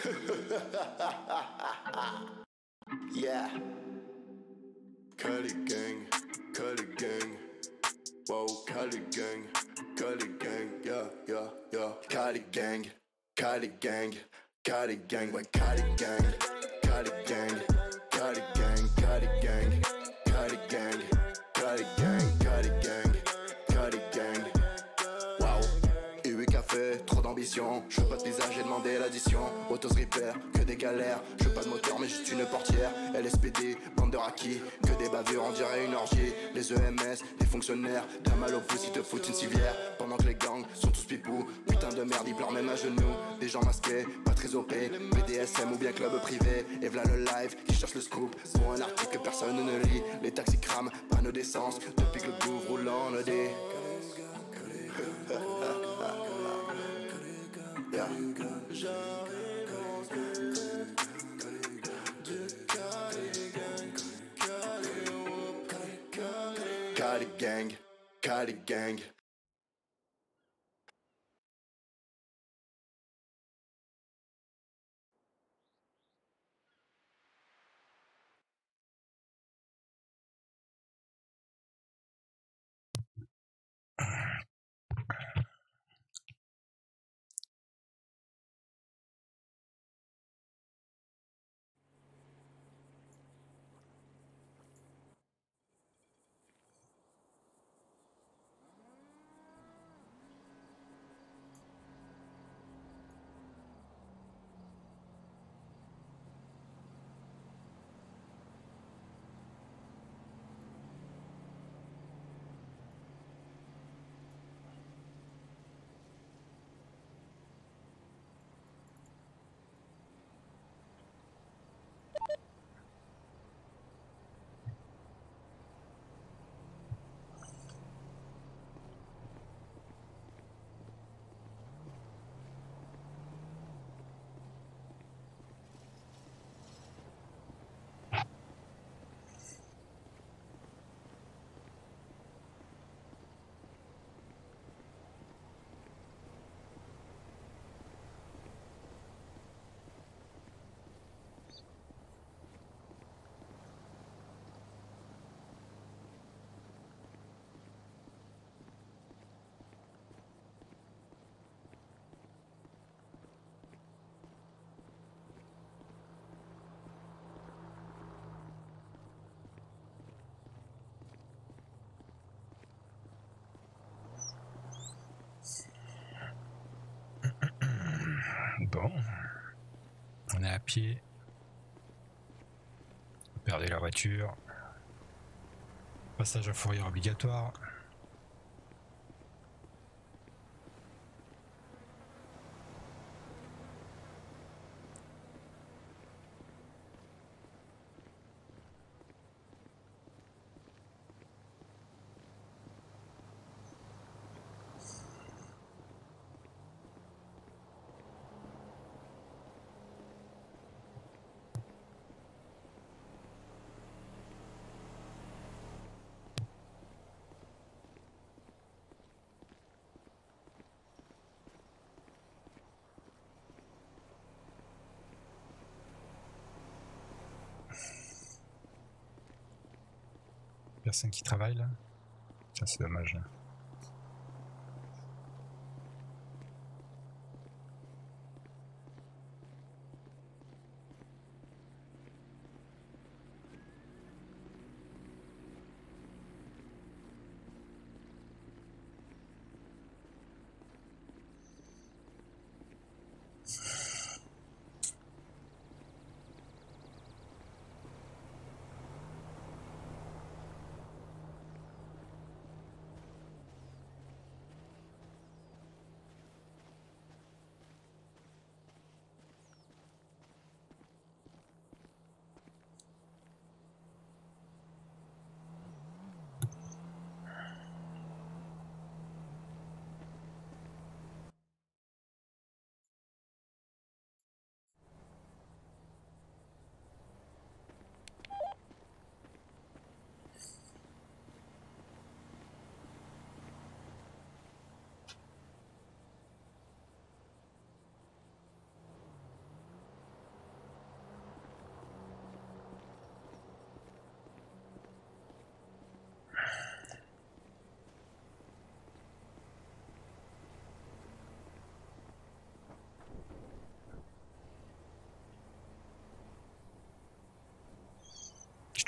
Yeah. Cali gang, Cali gang. Wow, Cali gang, yeah, yeah, yeah. Cali gang, Cali gang, Cali gang, ouais, Cali gang, Cali gang, Cali gang, Cali gang, Cali gang, Cali gang, Cali gang, Cali gang. Wow. U8 café, trop d'ambition. Je veux pas de visage, j'ai demandé l'addition. Autos repair, que des galères. Je veux pas de moteur, mais juste une portière. LSPD, bande de raki. Que des bavures, on dirait une orgie. Les EMS, les fonctionnaires. T'as mal au pouce, ils te foutent une civière. Pendant que les gangs sont tous pipous. Putain de merde, ils pleurent même à genoux. Des gens masqués, pas très OP. BDSM ou bien club privé. Et v'là le live, qui cherche le scoop. Pour un article que personne ne lit. Les taxis crament, panneau d'essence. Depuis que le Louvre roule en ED. Yeah. Cali gang, Cali gang. Bon, on est à pied. Vous perdez la voiture. Passage à fourrière obligatoire. Personne qui travaille là. Ça c'est dommage.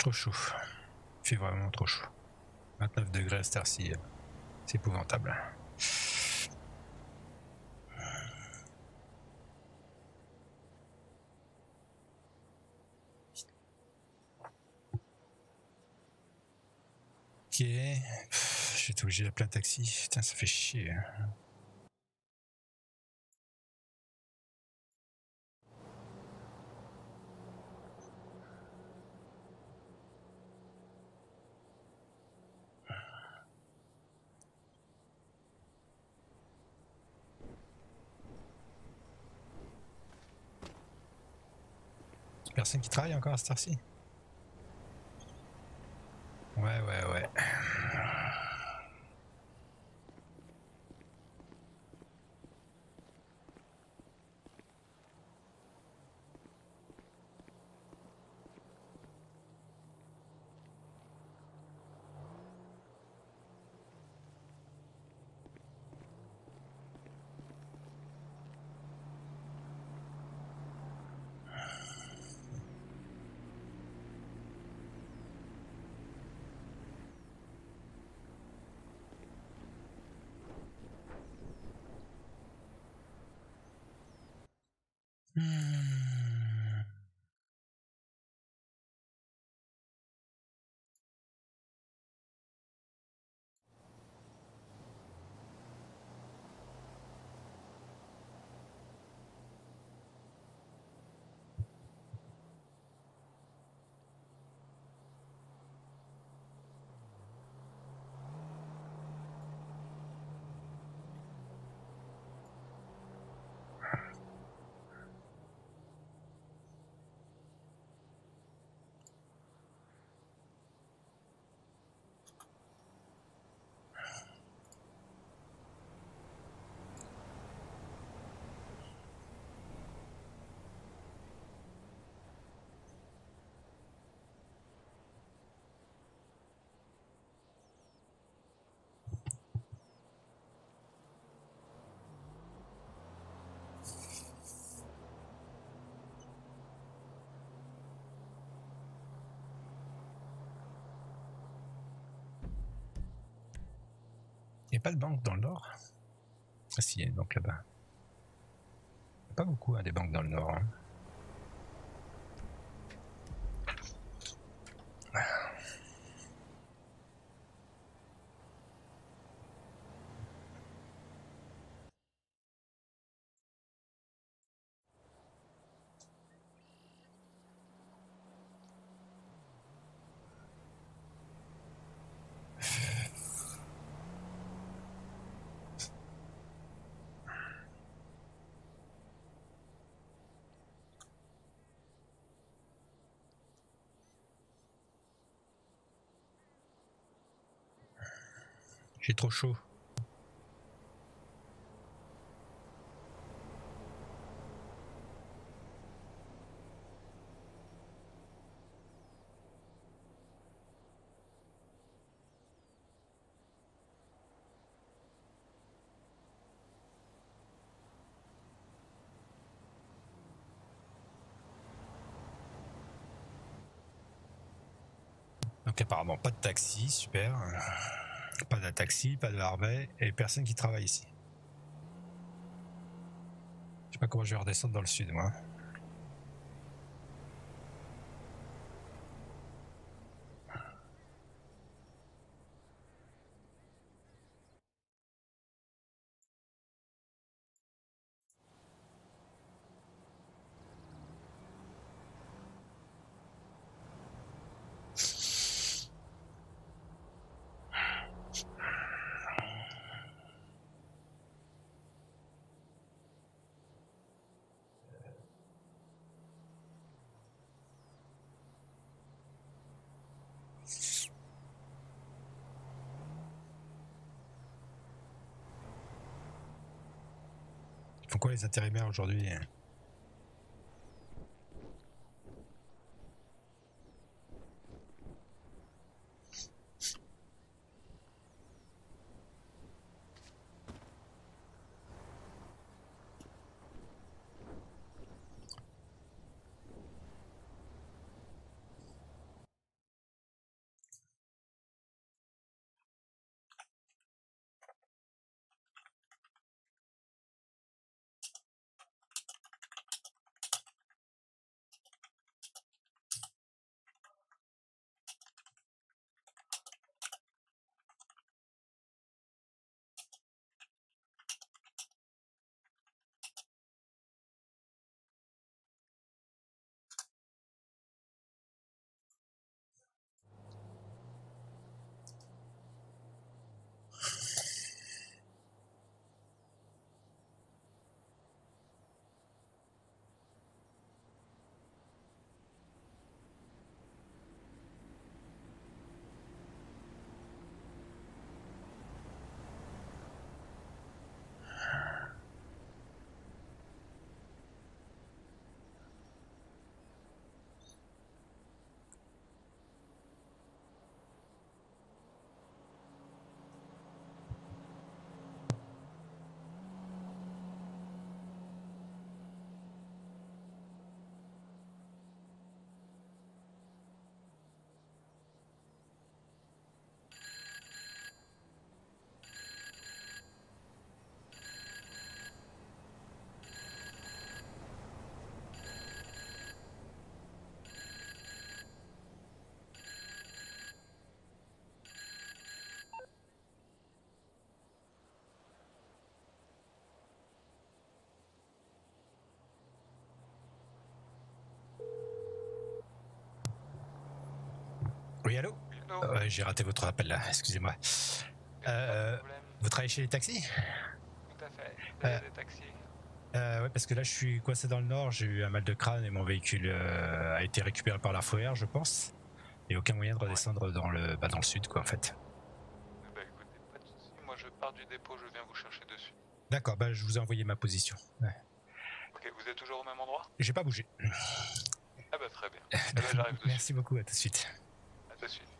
Trop chaud. Il fait vraiment trop chaud. 29 degrés à cette heure-ci, c'est épouvantable. Ok. Je vais être obligé d'appeler un taxi. Putain, ça fait chier. Personne qui travaille encore à cette heure-ci? Ouais. Il n'y a pas de banque dans le nord? Ah si, il y a une banque là-bas. Il n'y a pas beaucoup des banques dans le nord. J'ai trop chaud. Donc apparemment pas de taxi, super. Pas de taxi, pas de Harvey, et personne qui travaille ici. Je sais pas comment je vais redescendre dans le sud, moi. Ils font quoi les intérimaires aujourd'hui? Oui, allô? J'ai raté votre appel là, excusez-moi. Pas de problème. Vous travaillez chez les taxis? Tout à fait. Vous avez des taxis. Ouais, parce que là je suis coincé dans le nord, j'ai eu un mal de crâne et mon véhicule a été récupéré par l'ARFOR, je pense. Et aucun moyen de redescendre dans le sud, quoi, en fait. Bah écoutez, pas de soucis. Moi je pars du dépôt, je viens vous chercher dessus. D'accord, bah je vous ai envoyé ma position. Ouais. Ok, vous êtes toujours au même endroit? J'ai pas bougé. Ah bah très bien. Eh ben, j'arrive dessus. Merci beaucoup, à tout de suite. À tout de suite.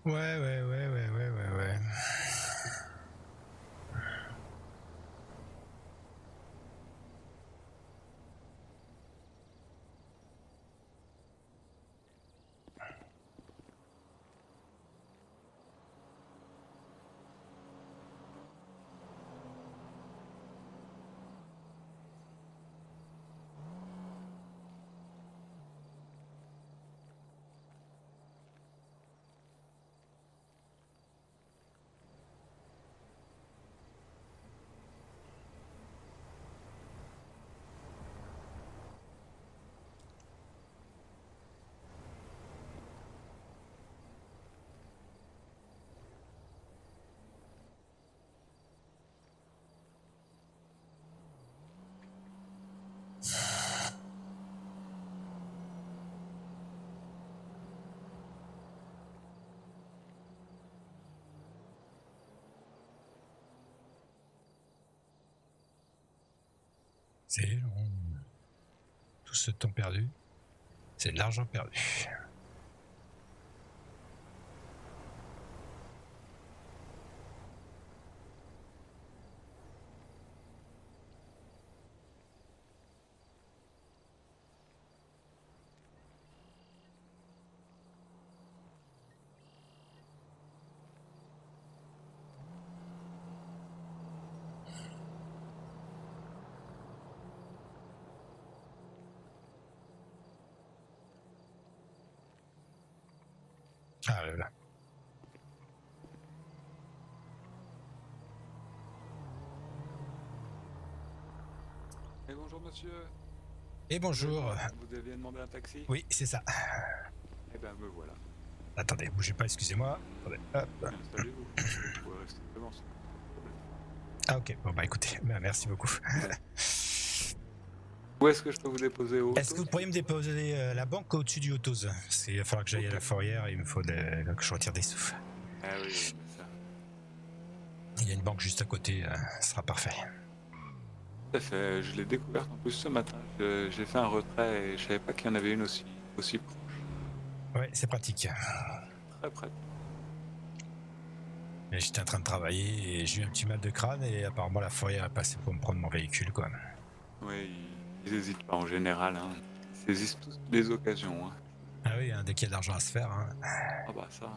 Ouais. C'est long. Tout ce temps perdu, c'est de l'argent perdu. Ah là là. Et bonjour monsieur. Et bonjour. Vous deviez demander un taxi? Oui, c'est ça. Eh ben me voilà. Attendez, bougez pas, excusez-moi. Attendez, hop. Installez-vous. Vous pouvez rester devant sans problème. Ah ok, bon bah écoutez, merci beaucoup. Où est-ce que je peux vous déposer au Est-ce que vous pourriez me déposer la banque au-dessus du Autos? Parce qu'il va falloir que j'aille à la fourrière et il me faut que je retire des sous. Ah oui, c'est ça. Il y a une banque juste à côté, ce sera parfait. Tout à fait, je l'ai découverte en plus ce matin. J'ai fait un retrait et je savais pas qu'il y en avait une aussi proche. Ouais, c'est pratique. Très près. Mais j'étais en train de travailler et j'ai eu un petit mal de crâne et apparemment la fourrière a passé pour me prendre mon véhicule quoi. Oui, ils hésitent pas en général. Hein. Ils saisissent toutes les occasions. Hein. Ah oui, hein, dès qu'il y a de l'argent à se faire. Hein. Ah bah ça.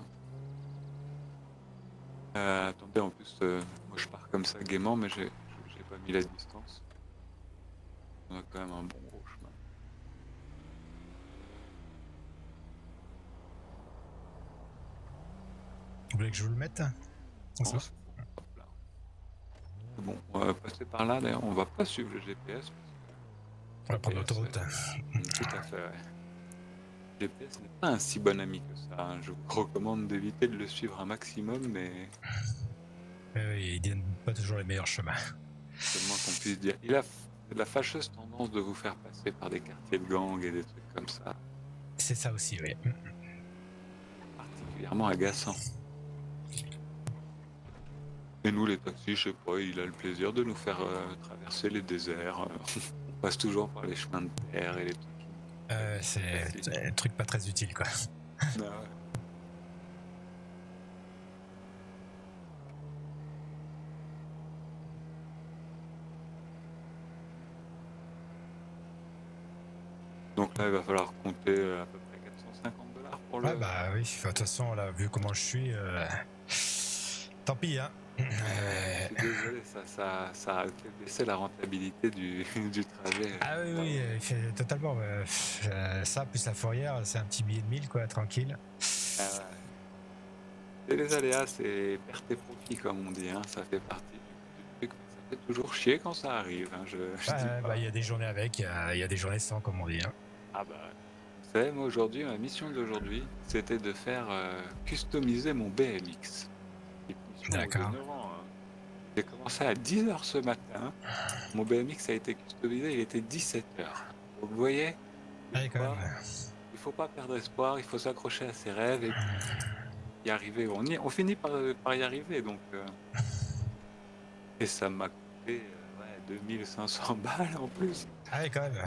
Attendez, en plus, moi je pars comme ça gaiement, mais j'ai pas mis la distance. On a quand même un bon gros chemin. Vous voulez que je vous le mette? Hop là. Bon, on va passer par là d'ailleurs, on va pas suivre le GPS. On va prendre l'autoroute. Tout à fait, ouais. Le GPS n'est pas un si bon ami que ça. Hein. Je vous recommande d'éviter de le suivre un maximum, mais Oui, il donne pas toujours les meilleurs chemins. seulement qu'on puisse dire. Il a la fâcheuse tendance de vous faire passer par des quartiers de gang et des trucs comme ça. C'est ça aussi, oui. Particulièrement agaçant. Et nous, les taxis, je sais pas, il a le plaisir de nous faire traverser les déserts. On passe toujours par les chemins de terre et les trucs. C'est un truc pas très utile, quoi. Ah ouais. Donc là, il va falloir compter à peu près $450 pour le... Ouais, bah oui, de toute façon, là, vu comment je suis, tant pis, hein. Je suis désolé, ça a fait baisser la rentabilité du trajet. Ah oui, il fait totalement. Ça, plus la fourrière, c'est un petit billet de 1000, quoi, tranquille. Ah ouais. Et les aléas, c'est perte et profit, comme on dit, hein. Ça fait partie du truc. Ça fait toujours chier quand ça arrive. Hein. Je dis pas. Bah, il y a des journées avec, il y a des journées sans, comme on dit. Hein. Ah bah, vous savez, moi aujourd'hui, ma mission d'aujourd'hui, c'était de faire customiser mon BMX. D'accord. J'ai commencé à 10h ce matin. Mon BMX a été customisé, il était 17h. Donc vous voyez, Allez, quand même. il faut pas perdre espoir, il faut s'accrocher à ses rêves et puis y arriver. On finit par y arriver, donc. Et ça m'a coûté 2500 balles en plus. Allez, quand même.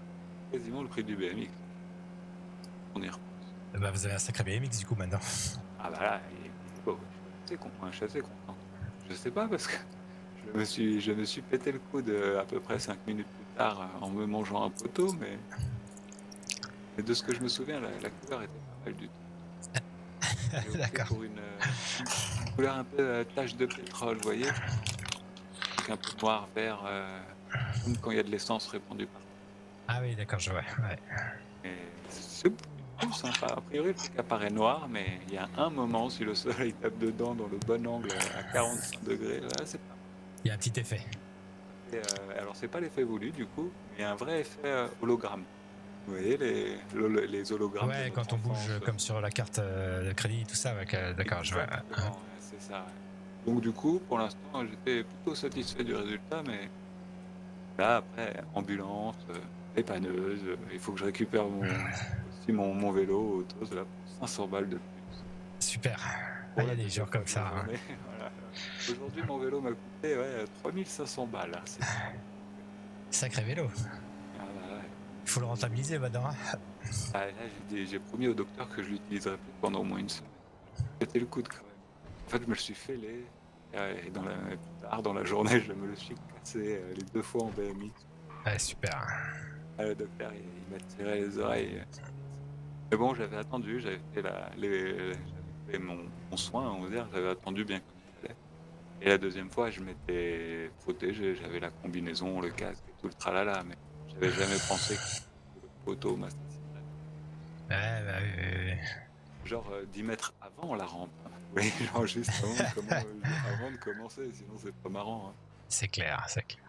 Quasiment le prix du BMX. On y repose. Bah, vous avez un sacré BMX, du coup, maintenant. Ah bah là, il est beau. Je suis assez content. Je sais pas parce que je me suis pété le coude à peu près 5 minutes plus tard en me mangeant un poteau, mais de ce que je me souviens, la couleur était pas mal du tout. J'ai opté D'accord. pour une couleur un peu tache de pétrole, vous voyez? Donc un peu noir, vert, comme quand il y a de l'essence répandue partout. Ah oui, d'accord, je vois. Ouais. Et c'est plutôt sympa. A priori, le truc apparaît noir, mais il y a un moment, si le soleil tape dedans dans le bon angle à 45 degrés, là, c'est pas Il y a un petit effet. Et, alors, c'est pas l'effet voulu du coup, mais un vrai effet hologramme. Vous voyez les hologrammes de Ouais, notre quand on bouge enfance. comme sur la carte de crédit, tout ça, ouais, d'accord, je vois. Exactement, ouais, c'est ça. Ouais. Donc du coup, pour l'instant, j'étais plutôt satisfait du résultat, mais là, après, ambulance, dépanneuse, il faut que je récupère aussi mon vélo autos là, pour 500 balles de plus. Super. Ah, Pour il y la a des deuxième jours fois comme de la ça. Hein. journée. Voilà. Aujourd'hui, mon vélo m'a coûté 3500 balles. Hein, Sacré vélo. Ah, bah, ouais. Il faut le rentabiliser maintenant. Hein. Ah, là, j'ai promis au docteur que je l'utiliserai plus pendant au moins une semaine. C'était le coup de quand même. En fait, je me le suis fêlé. Et plus tard dans la journée, je me le suis cassé les 2 fois en BMX. Ouais, super. Ah, le docteur, il m'a tiré les oreilles. Mais bon, j'avais attendu, j'avais fait mon soin, on va dire. J'avais attendu bien comme il fallait. Et la deuxième fois, je m'étais protégé. J'avais la combinaison, le casque et tout le tralala. Mais j'avais jamais pensé que le poteau m'assassinerait. Ouais, bah, oui, oui, oui. Genre 10 mètres avant la rampe. Hein. Oui, genre juste avant de commencer, sinon c'est pas marrant. Hein. C'est clair, c'est clair.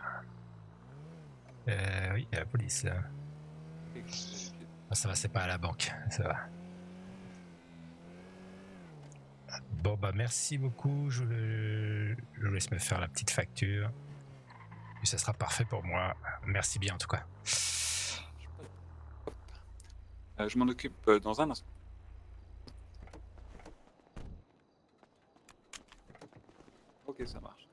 Oui, il y a la police là. Ah, ça va, c'est pas à la banque, ça va. Bon, bah merci beaucoup. Je laisse me faire la petite facture. Et ça sera parfait pour moi. Merci bien en tout cas. Je m'en occupe dans un instant. Ok, ça marche.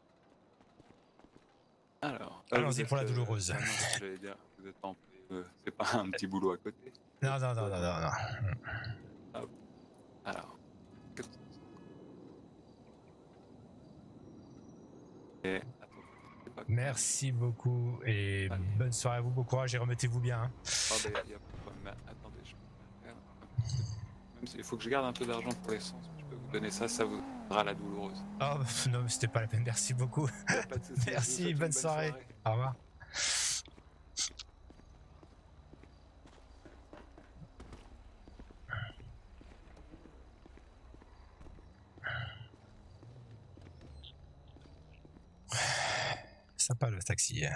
Alors, Allons-y pour la douloureuse. Ah non, j'allais dire, vous êtes en c'est pas un petit boulot à côté. Non, non, non, non, non, non. Hop. Alors. Et, attends, c'est pas Merci beaucoup et Allez. bonne soirée à vous. Bon courage et remettez-vous bien. Hein. Oh, bah, y a pas de problème. Mais attendez, je peux faire un petit truc. Même s'il faut que je garde un peu d'argent pour l'essence, je peux vous donner ça, ça vous donnera la douloureuse. Oh non, c'était pas la peine. Merci beaucoup. Y a pas de souci, je vous Merci, souhaite une bonne soirée. Au revoir. Sympa le taxi.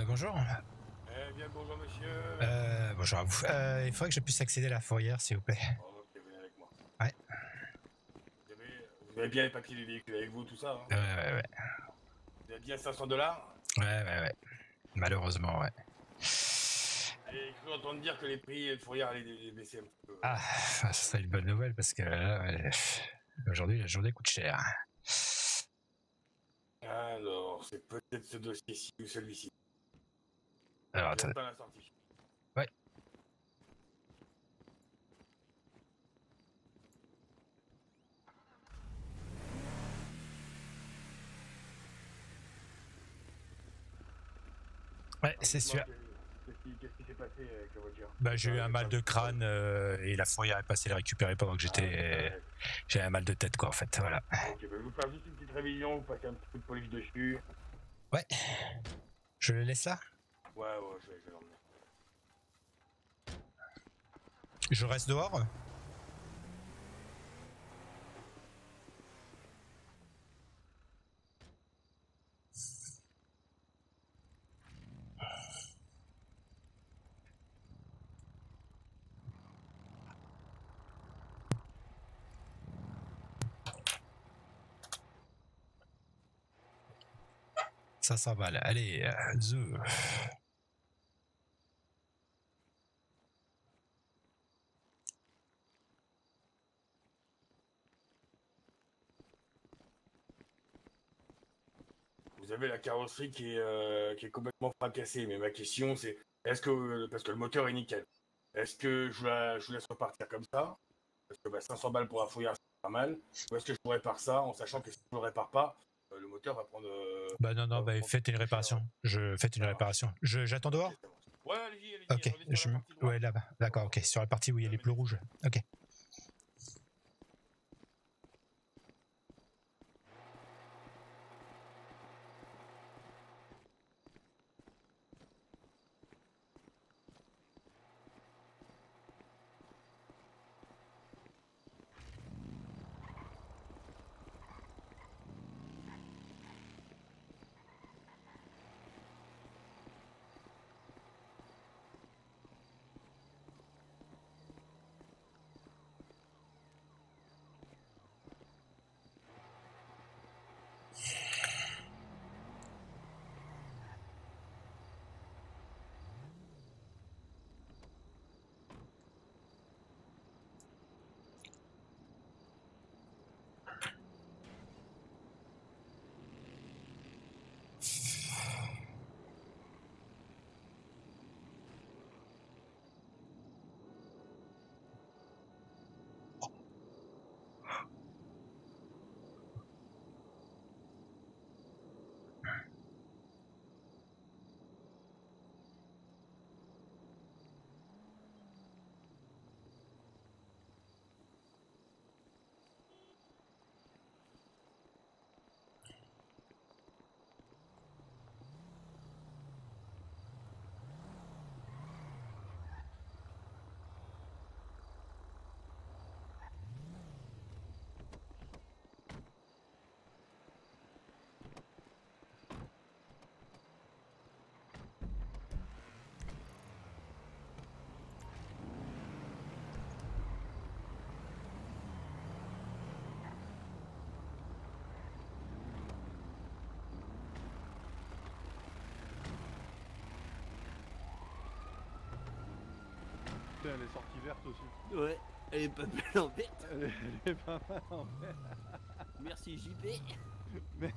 Bonjour. Bien le bonjour monsieur. Bonjour à vous. Il faudrait que je puisse accéder à la fourrière, s'il vous plaît. Oh, ok, venez avec moi. Ouais. Vous avez bien les papiers du véhicule avec vous, tout ça hein Ouais. Vous avez bien $500? Ouais. Malheureusement, ouais. J'ai cru entendre dire que les prix de fourrière allaient baisser un petit peu. Ah, ça serait une bonne nouvelle parce que aujourd'hui, la journée coûte cher. Alors, c'est peut-être ce dossier-ci ou celui-ci. Alors, Vous attendez. êtes pas à la sortie. Ouais. Ouais, c'est sûr. Qu'est-ce qui s'est passé avec la voiture? Bah, j'ai eu un mal de crâne et la fourrière est passée les récupérer pendant que j'étais. J'ai un mal de tête, quoi, en fait. Voilà. Ok, je vais vous faire juste une petite révision, vous passez un petit coup de polish dessus. Ouais. Je le laisse là? Ouais, je vais l'emmener. Je reste dehors? Ça s'en va là. Allez, zou. Vous avez la carrosserie qui est complètement fracassée, mais ma question c'est, est-ce que, parce que le moteur est nickel, est-ce que je vous laisse repartir comme ça? Parce que 500 balles pour un fouillard, c'est pas mal. Ou est-ce que je vous répare ça en sachant que si je ne le répare pas, le moteur va prendre... Bah non, faites une réparation. Faites une réparation. J'attends dehors? Okay, ouais, allez-y. Ok, ouais, là-bas. D'accord, ok. Sur la partie où il y a les pneus rouges. Ok. Elle est sortie verte aussi. Ouais, elle est pas mal en verte. Elle est pas mal en verte. Merci JP. Mais...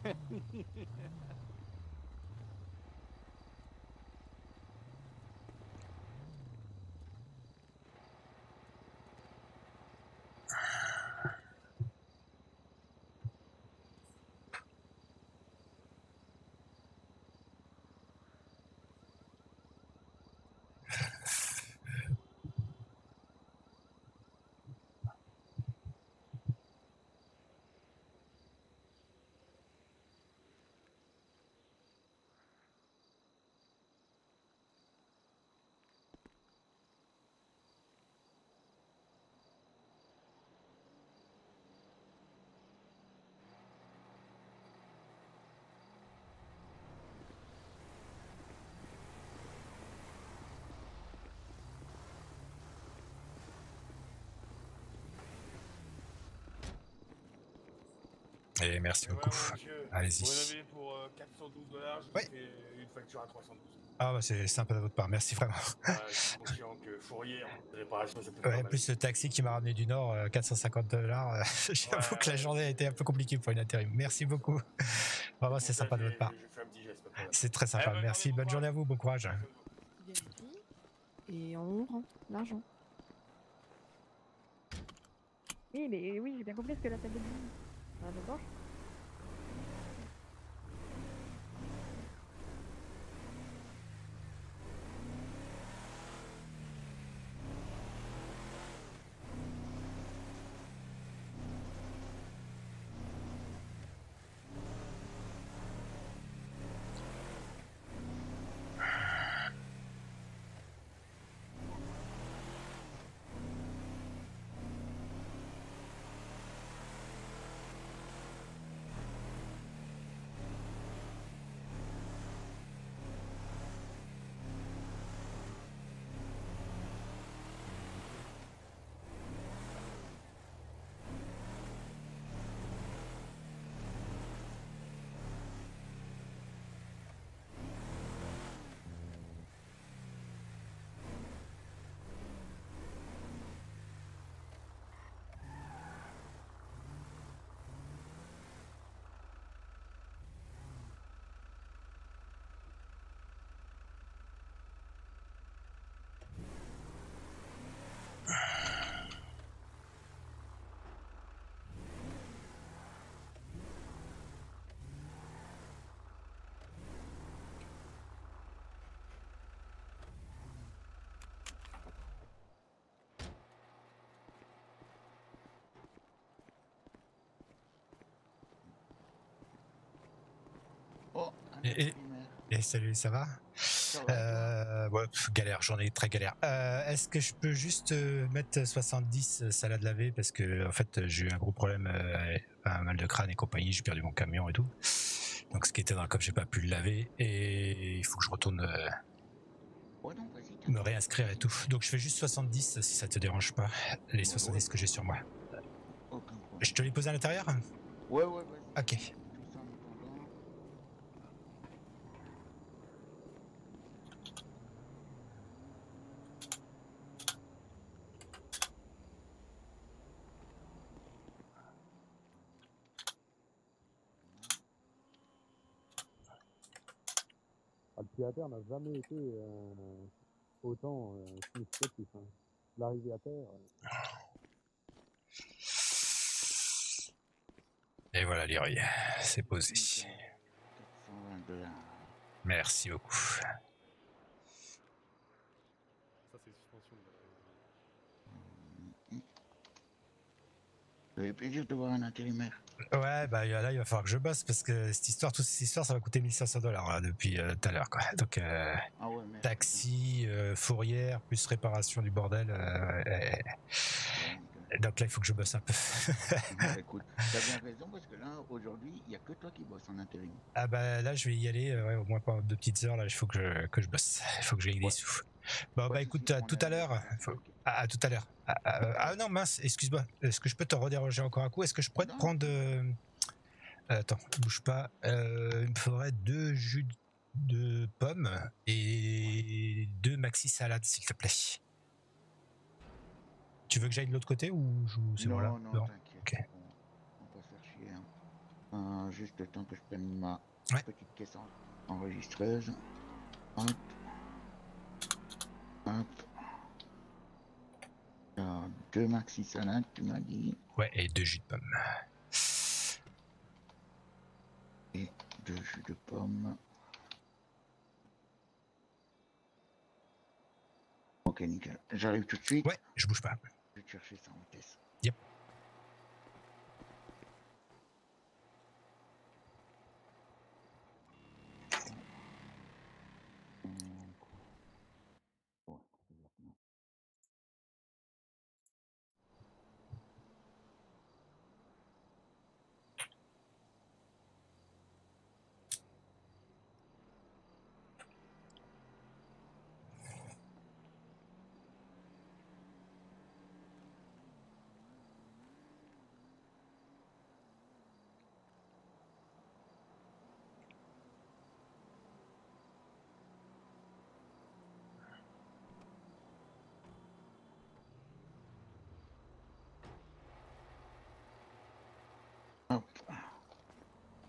Et merci Et beaucoup. voilà, monsieur, vous Allez-y. rénovez pour 412 $, je vous Ouais. fais une facture à 312. Ah bah c'est sympa de votre part, merci vraiment. Voilà, je suis conscient que Fourier, en réparation, ça peut Ouais, faire mal. plus le taxi qui m'a ramené du Nord, 450 $. J'avoue que la journée a été un peu compliquée pour une intérim. Merci beaucoup. Vraiment, c'est sympa de votre part. Je fais un petit geste, pas de problème. C'est très sympa. Eh ben, Merci. gardez Bonne bon journée à courage. vous. Bon courage. Prenez soin de vous. Vérifie. Et on rend l'argent. Oui, mais oui, j'ai bien compris ce que la table de bille. Ah, d'accord. Oh, un Et- intérimaire. Et salut, ça va? Ça va, et toi? Ouais, galère, journée très galère. Est-ce que je peux juste mettre 70 salades lavées parce que en fait j'ai eu un gros problème, un mal de crâne et compagnie, j'ai perdu mon camion et tout. Donc ce qui était dans le coffre, j'ai pas pu le laver et il faut que je retourne Ouais, non, vas-y, me t'inquiète. réinscrire et tout. Donc je fais juste 70 si ça te dérange pas, les 70 que j'ai sur moi. Aucun problème. Je te les pose à l'intérieur? Ouais, ouais, vas-y. Ok. Tout ça en attendant. Ah, le pied à terre n'a jamais été autant significatif. Hein. L'arrivée à terre. Et voilà Leroy, c'est posé. Nickel. 420 $. Merci beaucoup. Ça, c'est suspension. Ça fait plaisir de voir un intérimaire. Ouais, bah là, il va falloir que je bosse parce que toute cette histoire, ça va coûter 1500 $ là, depuis tout à l'heure, quoi. Donc, Ah ouais, merde. taxi, fourrière, plus réparation du bordel. Donc là, il faut que je bosse un peu. Bah, écoute, t'as bien raison parce que là, aujourd'hui, il n'y a que toi qui bosses en intérim. Ah bah là, je vais y aller, ouais, au moins pendant 2 petites heures, là, il faut que je bosse. Il faut que je gagne des sous. Bon, Pas bah de écoute, soucis, à on tout a- à l'heure. À tout à l'heure. Ah non, mince, excuse-moi. Est-ce que je peux te redéranger encore un coup? Est-ce que je pourrais te Non. prendre... Attends, bouge pas. Il me faudrait 2 jus de pommes et 2 maxi salades, s'il te plaît. Tu veux que j'aille de l'autre côté ou c'est bon là? Non, non, t'inquiète. Ok. On va pas se faire chier. Hein. Juste le temps que je prenne ma Ouais. petite caisse enregistreuse. Hop. Hop. Alors, 2 maxi salades, tu m'as dit. Ouais, et 2 jus de pommes. Et 2 jus de pomme. Ok, nickel. J'arrive tout de suite. Ouais, je bouge pas. Je vais te chercher ça en vitesse. Yep.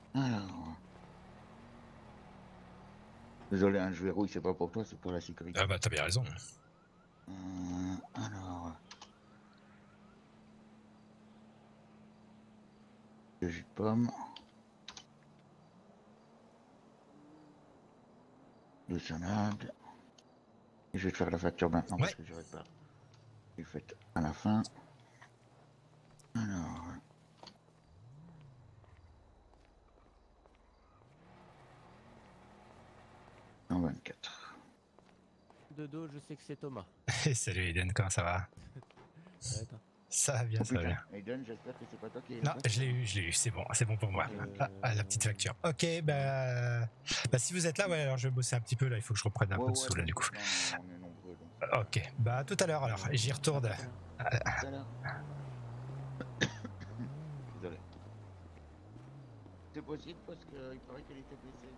Alors. Désolé, hein, je verrouille, c'est pas pour toi, c'est pour la sécurité. Ah bah t'as bien raison. Alors. Le jus de pomme. De salade. Et je vais te faire la facture maintenant parce que j'aurais pas. Je l'ai faite à la fin. Alors. En 24. De dos, je sais que c'est Thomas. Salut Eden, comment ça va? Ça va bien, Oh, ça va putain. bien. Aiden, j'espère que c'est pas toi qui es Non, je l'ai eu, c'est bon pour moi. Ah, la petite facture. Ok, bah si vous êtes là, ouais, alors je vais bosser un petit peu là, il faut que je reprenne un peu de sous là du coup. On est nombreux donc. Ok, bah à tout à l'heure alors, j'y retourne. À tout à l'heure. Désolé. C'est possible parce qu'il paraît qu'elle était blessée.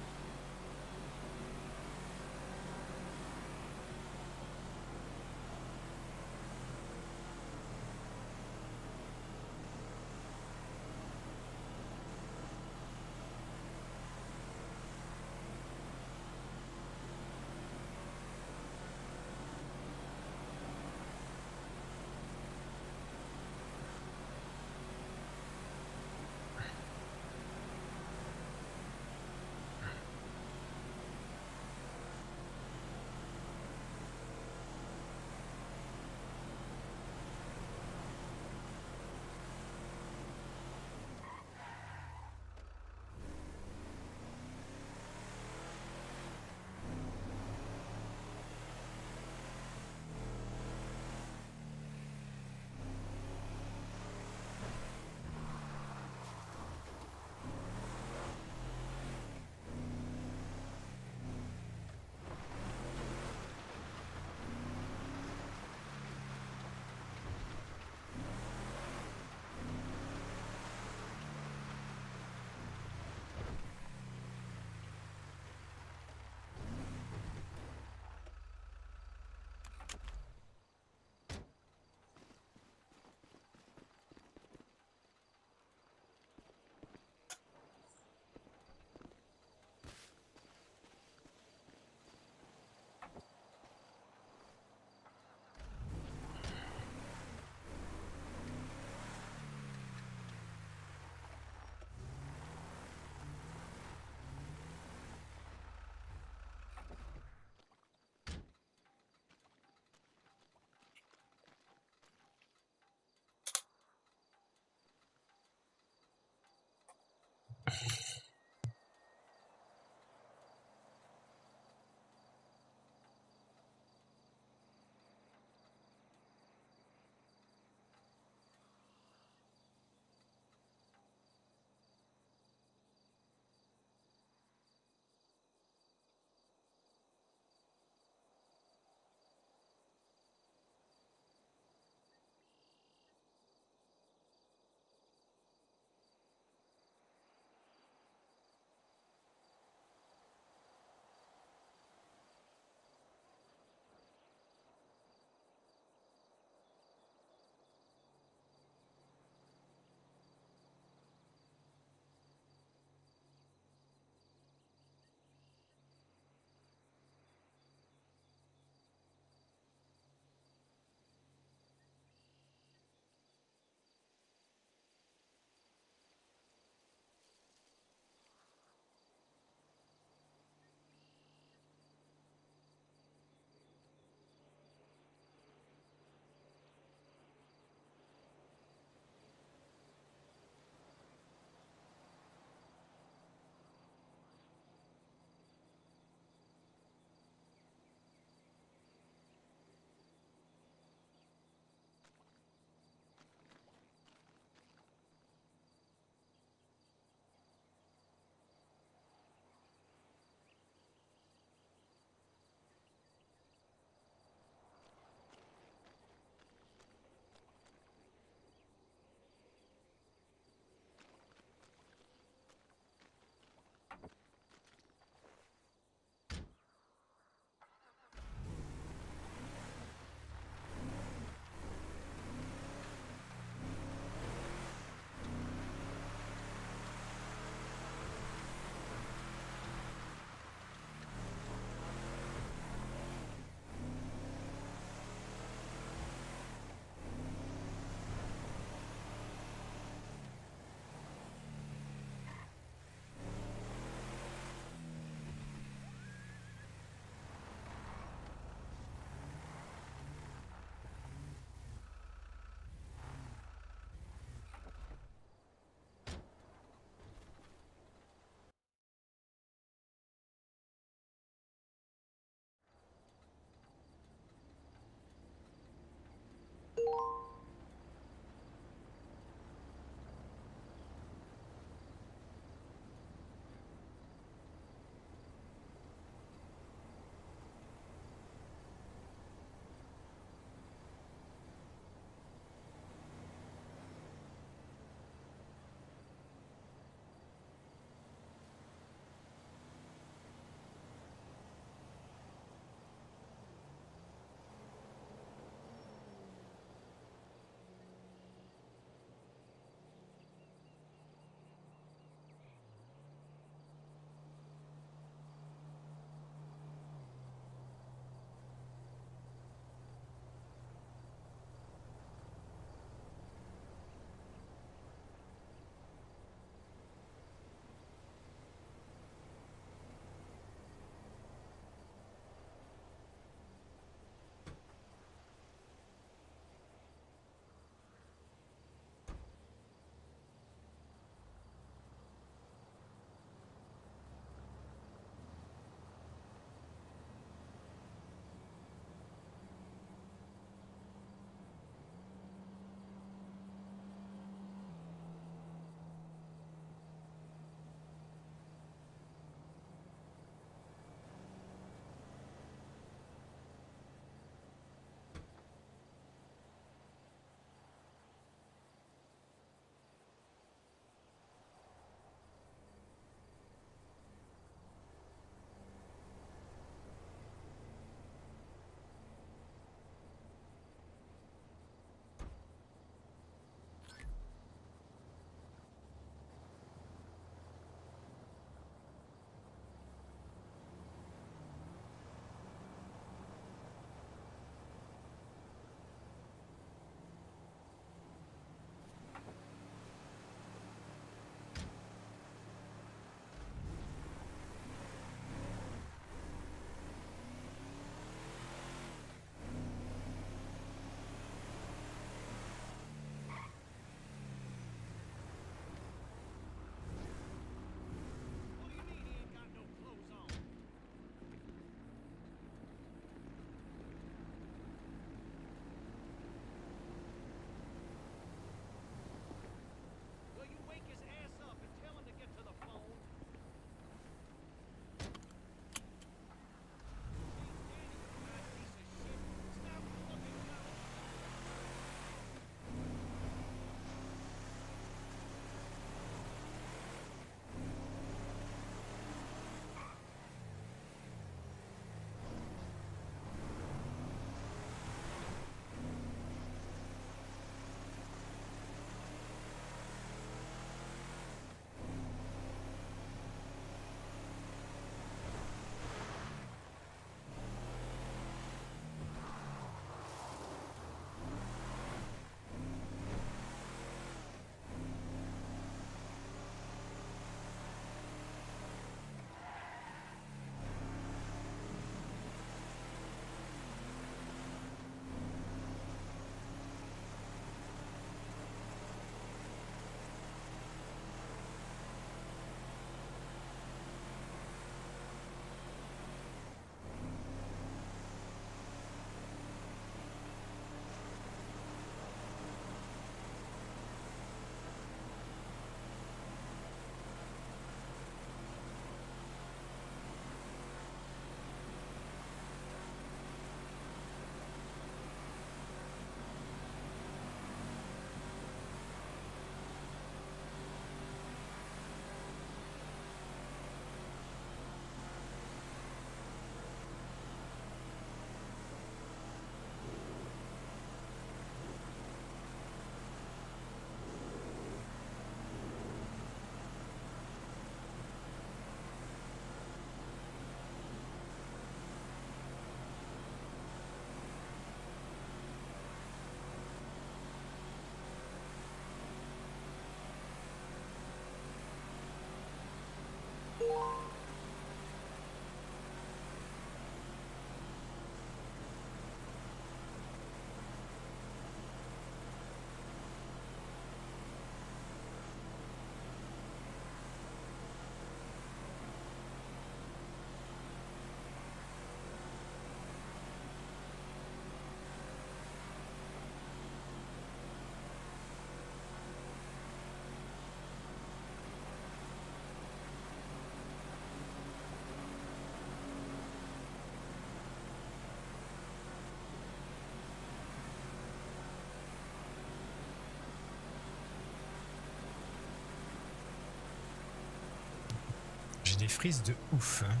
les frises de ouf. Hein.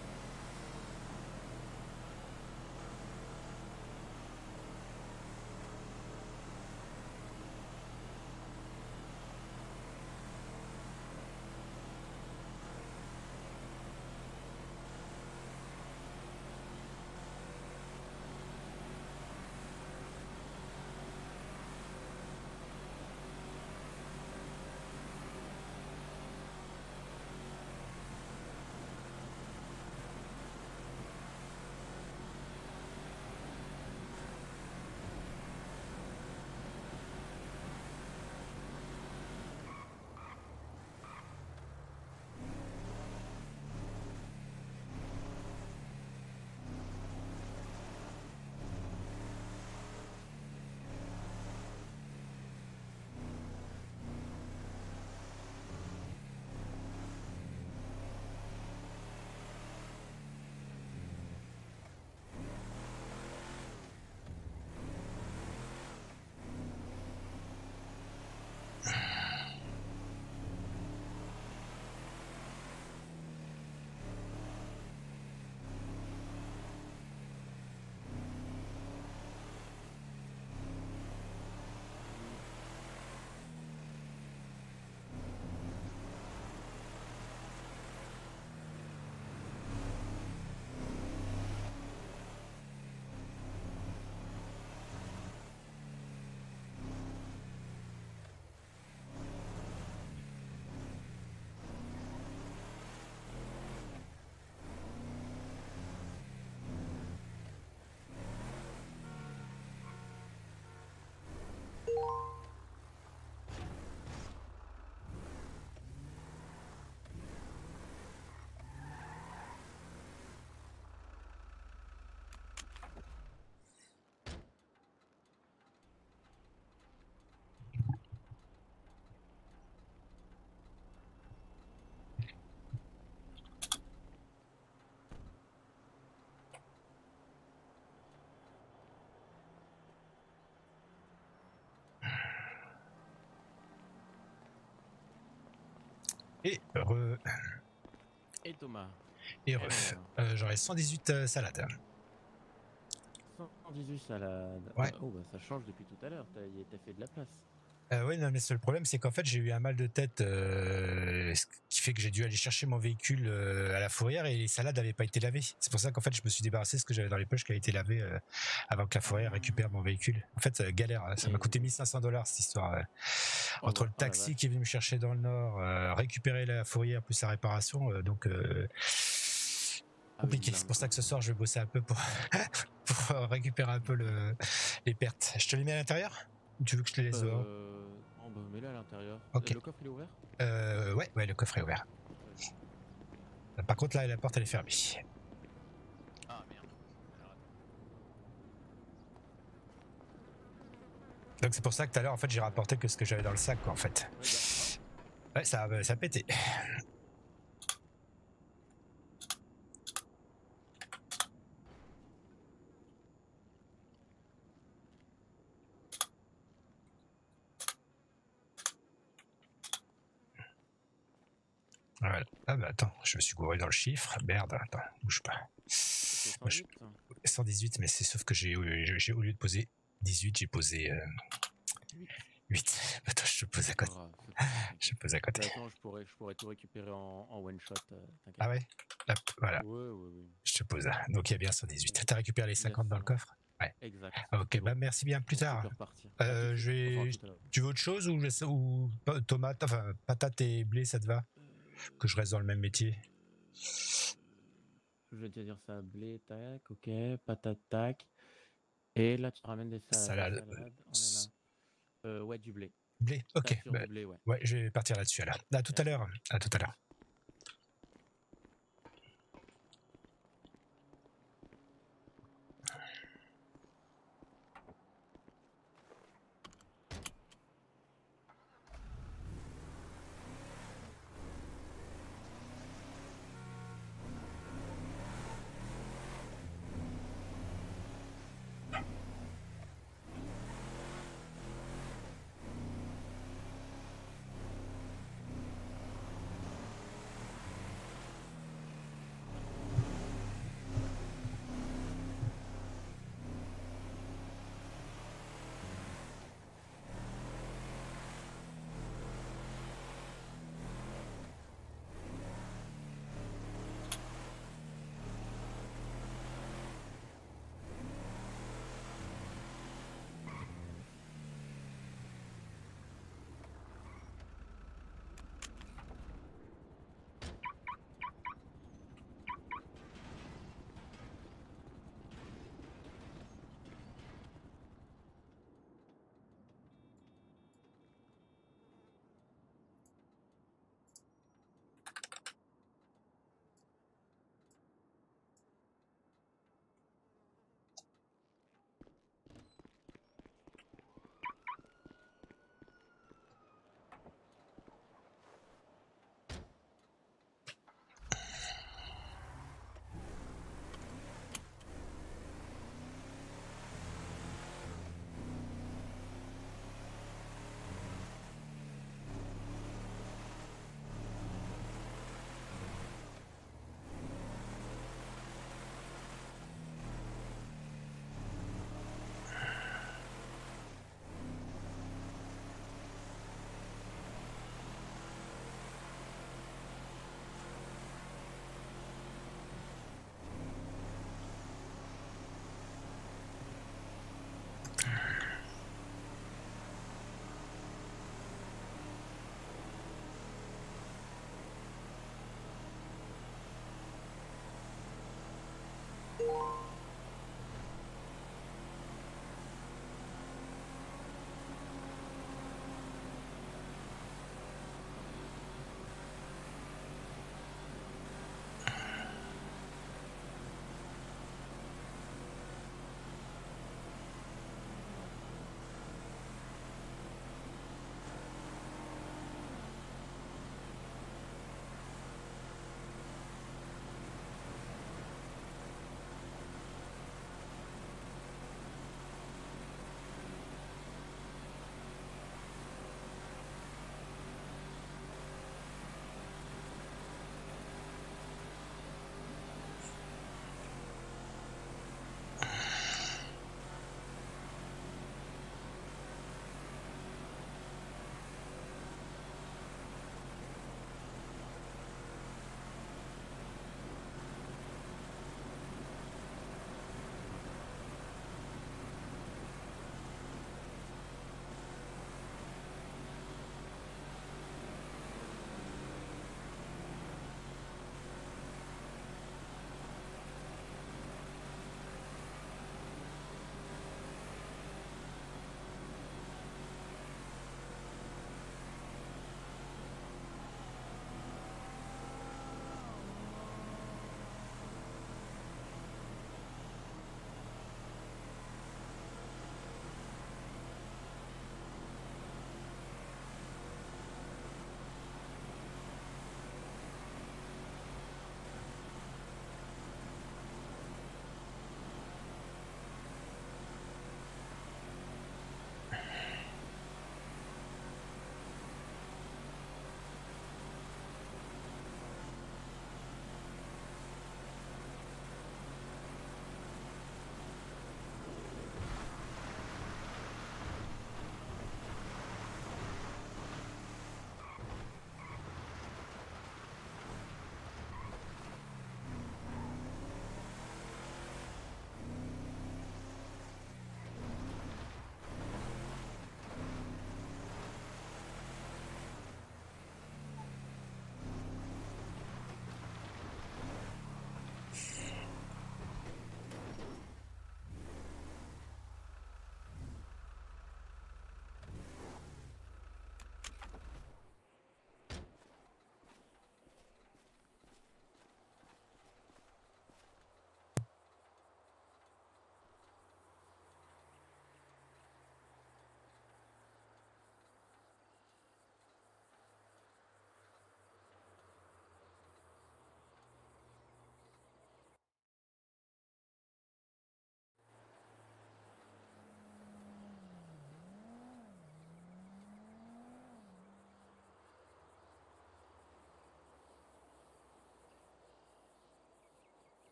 Et Et Thomas. Et j'aurais 118 salades. 118 salades. Ouais. Oh bah ça change depuis tout à l'heure, t'as fait de la place. Oui, non, mais le problème, c'est qu'en fait, j'ai eu un mal de tête, ce qui fait que j'ai dû aller chercher mon véhicule à la fourrière et les salades n'avaient pas été lavées. C'est pour ça qu'en fait, je me suis débarrassé de ce que j'avais dans les poches qui a été lavé avant que la fourrière récupère mon véhicule. En fait, galère. Ça m'a coûté 1 500$ cette histoire. Entre le taxi qui est venu me chercher dans le nord, récupérer la fourrière plus la réparation, donc compliqué. C'est pour ça que ce soir, je vais bosser un peu pour récupérer un peu les pertes. Je te les mets à l'intérieur? Ou tu veux que je te les laisse dehors? Non, bah mets-le à l'intérieur. Ok. Le coffre il est ouvert? Ouais, le coffre est ouvert. Par contre, là, la porte elle est fermée. Ah merde. Donc c'est pour ça que tout à l'heure, en fait, j'ai rapporté que ce que j'avais dans le sac, quoi, en fait. Ouais, ça a pété. Voilà. Ah bah attends, je me suis gouré dans le chiffre. Merde, attends, bouge pas. 118, mais c'est sauf que j'ai au lieu de poser 18, j'ai posé 8. Attends, je te pose à côté. Je te pose à côté. Attends, je pourrais tout récupérer en one shot. Ah ouais? Hop, voilà. Ouais. Je te pose là. Donc il y a bien 118. T'as récupéré les 50 dans le coffre? Ouais. Exact. Ok, bah merci bien, plus tard. Tu veux autre chose ou tomate, enfin patate et blé, ça te va? Que je reste dans le même métier? Je vais te dire ça, blé, tac, ok, patate, tac. Et là, tu te ramènes des salades. On est là. Ouais, du blé. Blé, ok. Bah, du blé, ouais. Ouais, je vais partir là-dessus alors. À tout à l'heure. À tout à l'heure.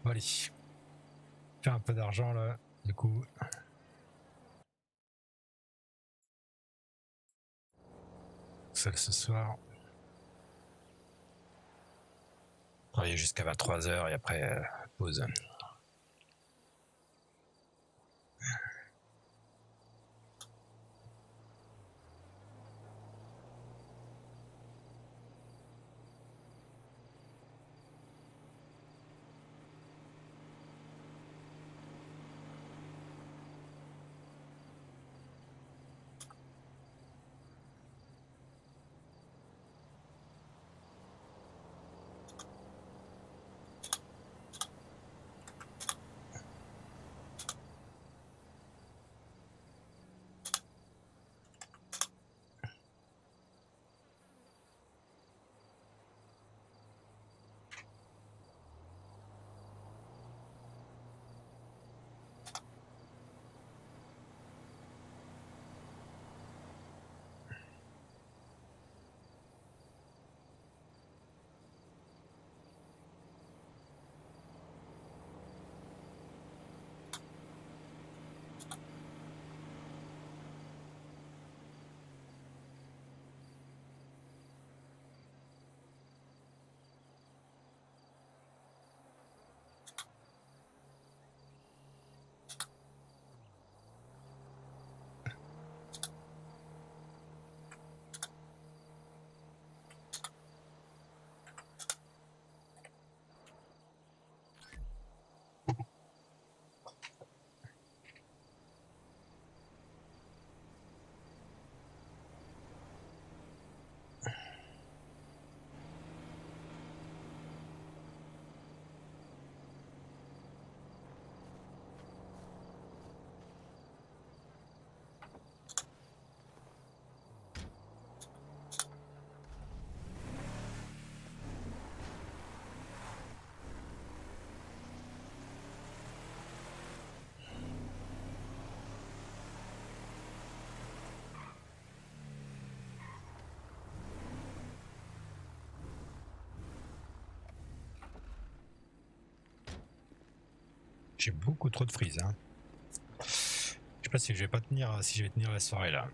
Allez. Faire un peu d'argent là, du coup. Seul ce soir. Travailler jusqu'à 23h et après pause. J'ai beaucoup trop de freeze. Hein. Je sais pas si je vais pas tenir, si je vais tenir la soirée là.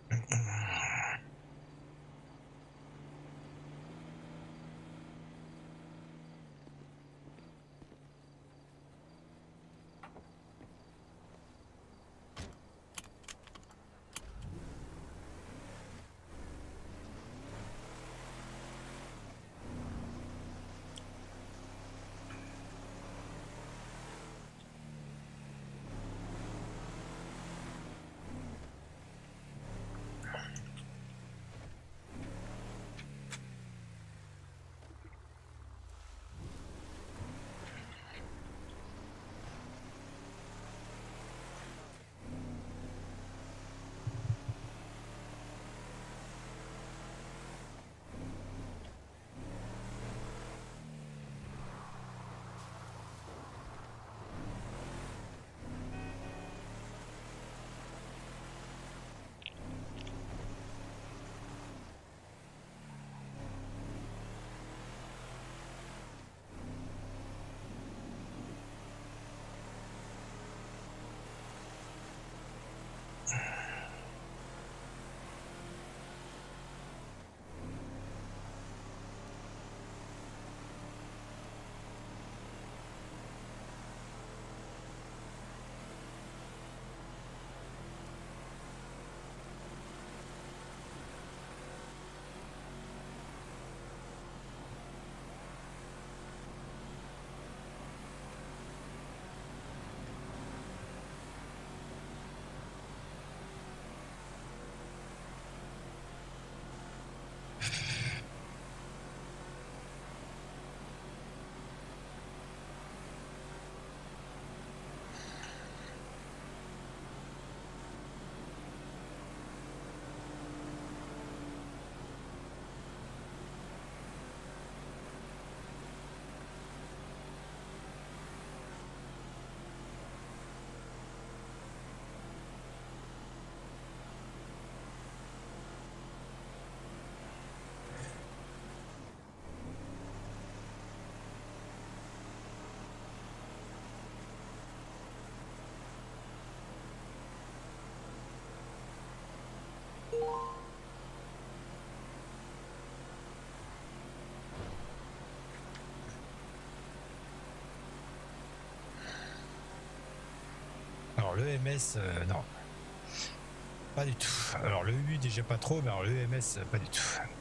l'EMS, non. Pas du tout. Alors le U déjà pas trop, mais alors l'EMS, pas du tout.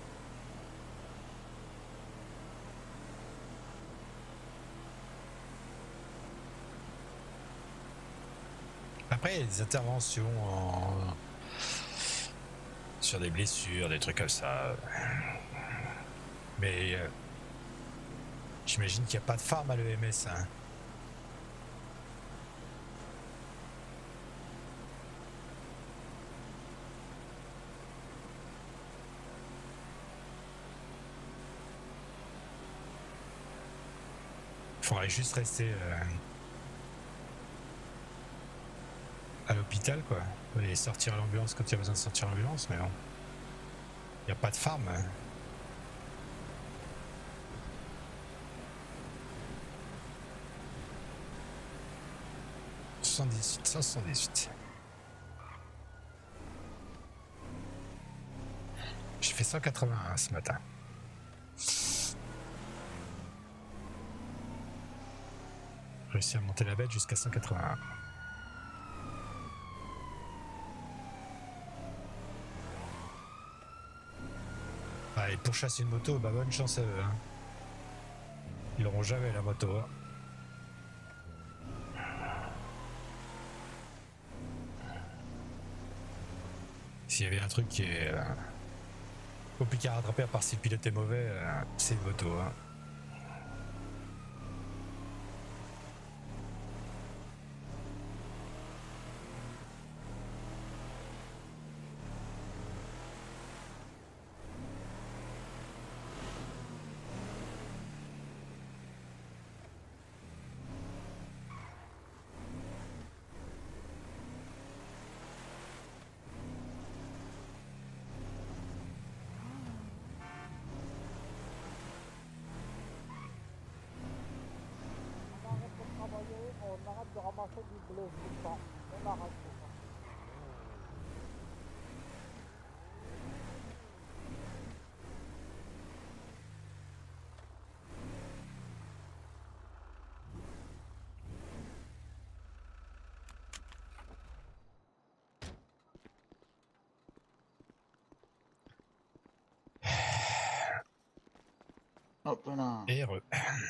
Après, il y a des interventions sur des blessures, des trucs comme ça. Mais j'imagine qu'il n'y a pas de farm à l'EMS. Hein. Il faudrait juste rester à l'hôpital, quoi. Et sortir à l'ambulance quand il y a besoin de sortir à l'ambulance, mais bon. Il n'y a pas de farm. Hein. « 178. J'ai fait 181 ce matin. J'ai réussi à monter la bête jusqu'à 181. Et pour chasser une moto, bah bonne chance à eux. Hein. Ils l'auront jamais la moto. Hein. S'il y avait un truc qui est compliqué à rattraper à part si le pilote est mauvais, c'est une moto. Hein. On arrête de ramasser du blé tout le temps. On arrête tout ça. Hop là. Et heureux.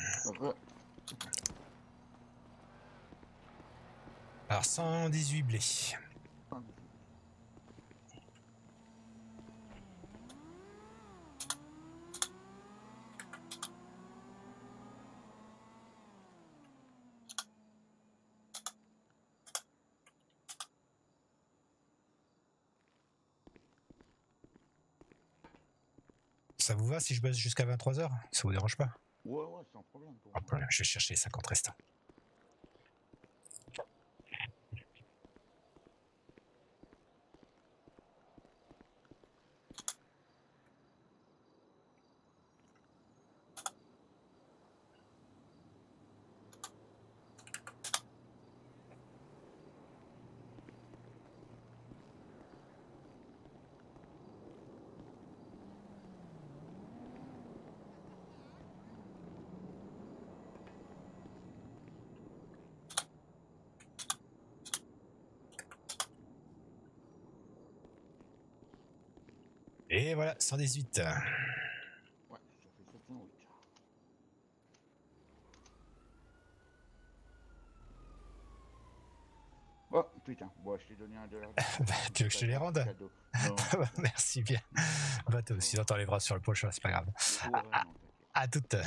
Alors 118 blés. Ça vous va si je bosse jusqu'à 23h? Ça vous dérange pas? Ouais, sans problème. Hop, je vais chercher les 50 restants. Et voilà, 118. Ouais, ça fait 708. Oh putain, bon, je t'ai donné $1. Tu veux que je te les rende? Merci bien. Bah toi aussi, t'enlèveras sur le prochain, c'est pas grave. À toutes.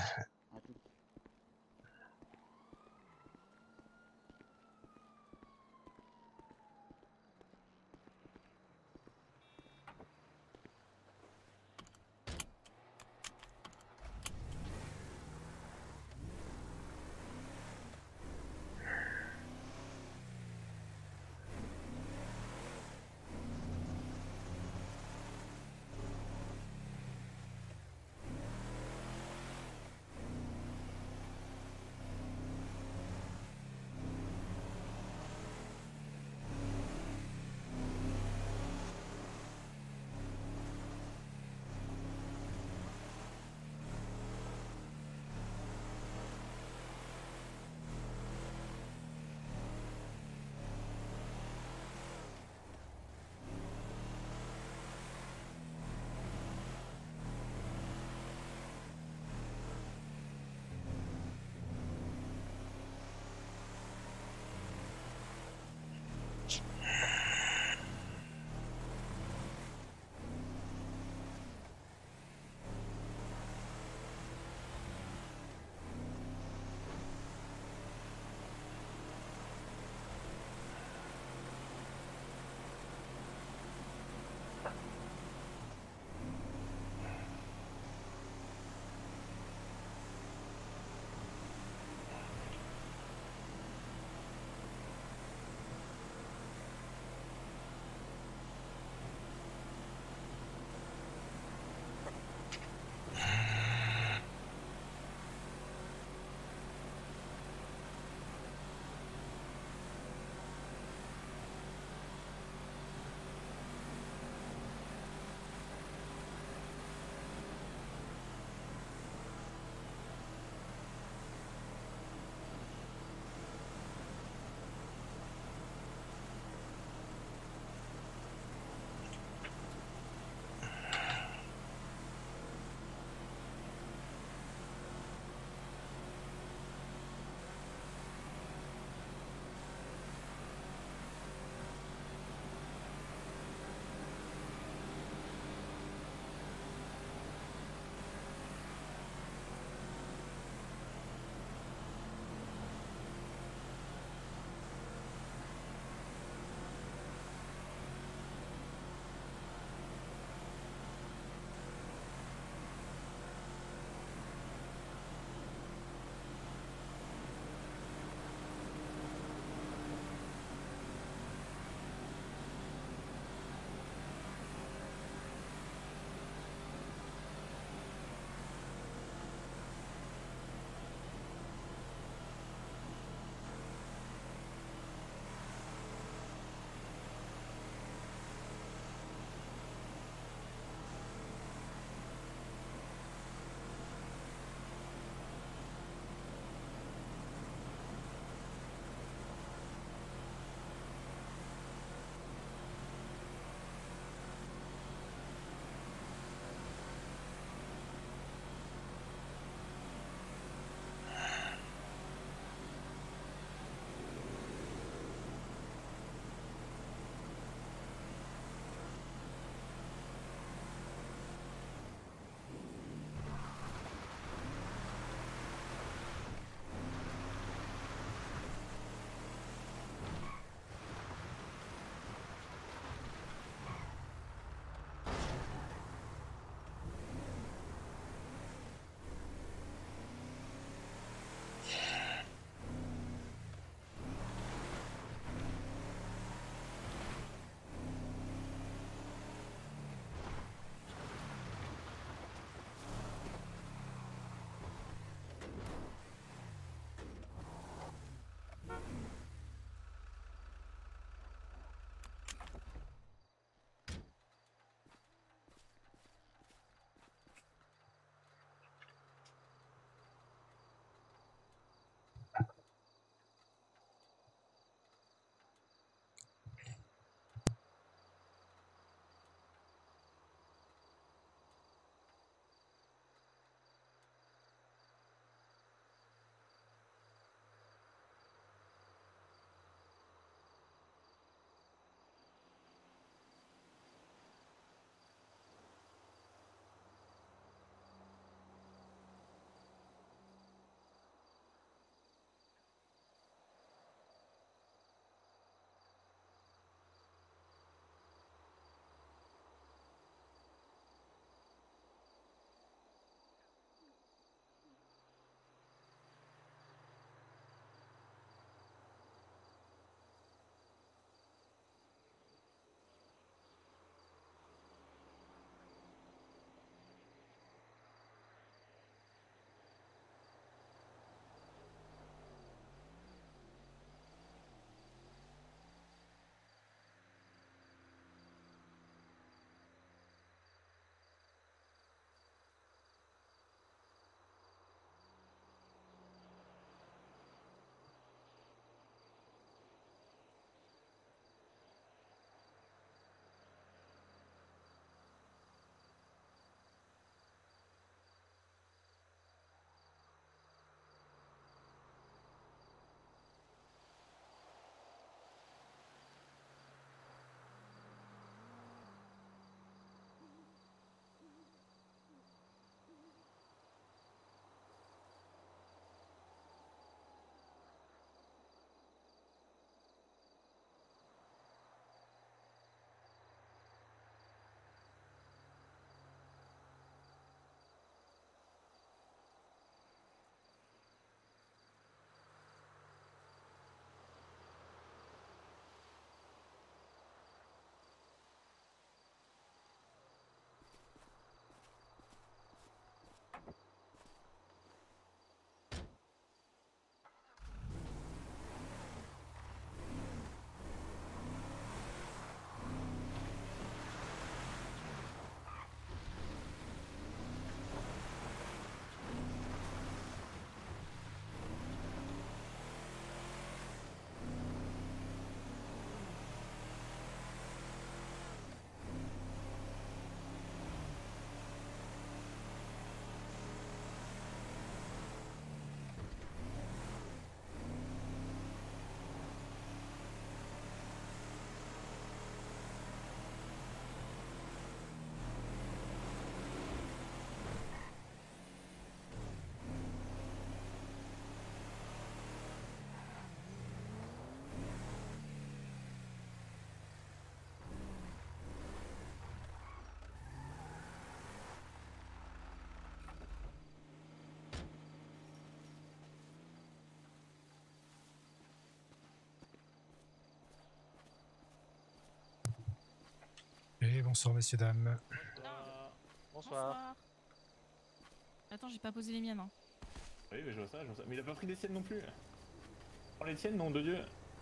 bonsoir messieurs, dames. Bonsoir. Attends, j'ai pas posé les miennes. Hein. Oui, mais je vois ça, je vois ça. Mais il a pas pris les siennes non plus. Prends les tiennes, nom de Dieu.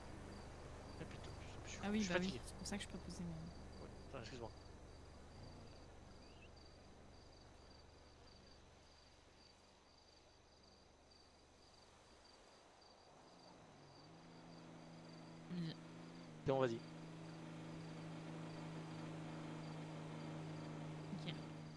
Ah oui, bah oui, c'est pour ça que je peux poser mes miennes. Attends, excuse-moi. C'est bon, vas-y. Ok.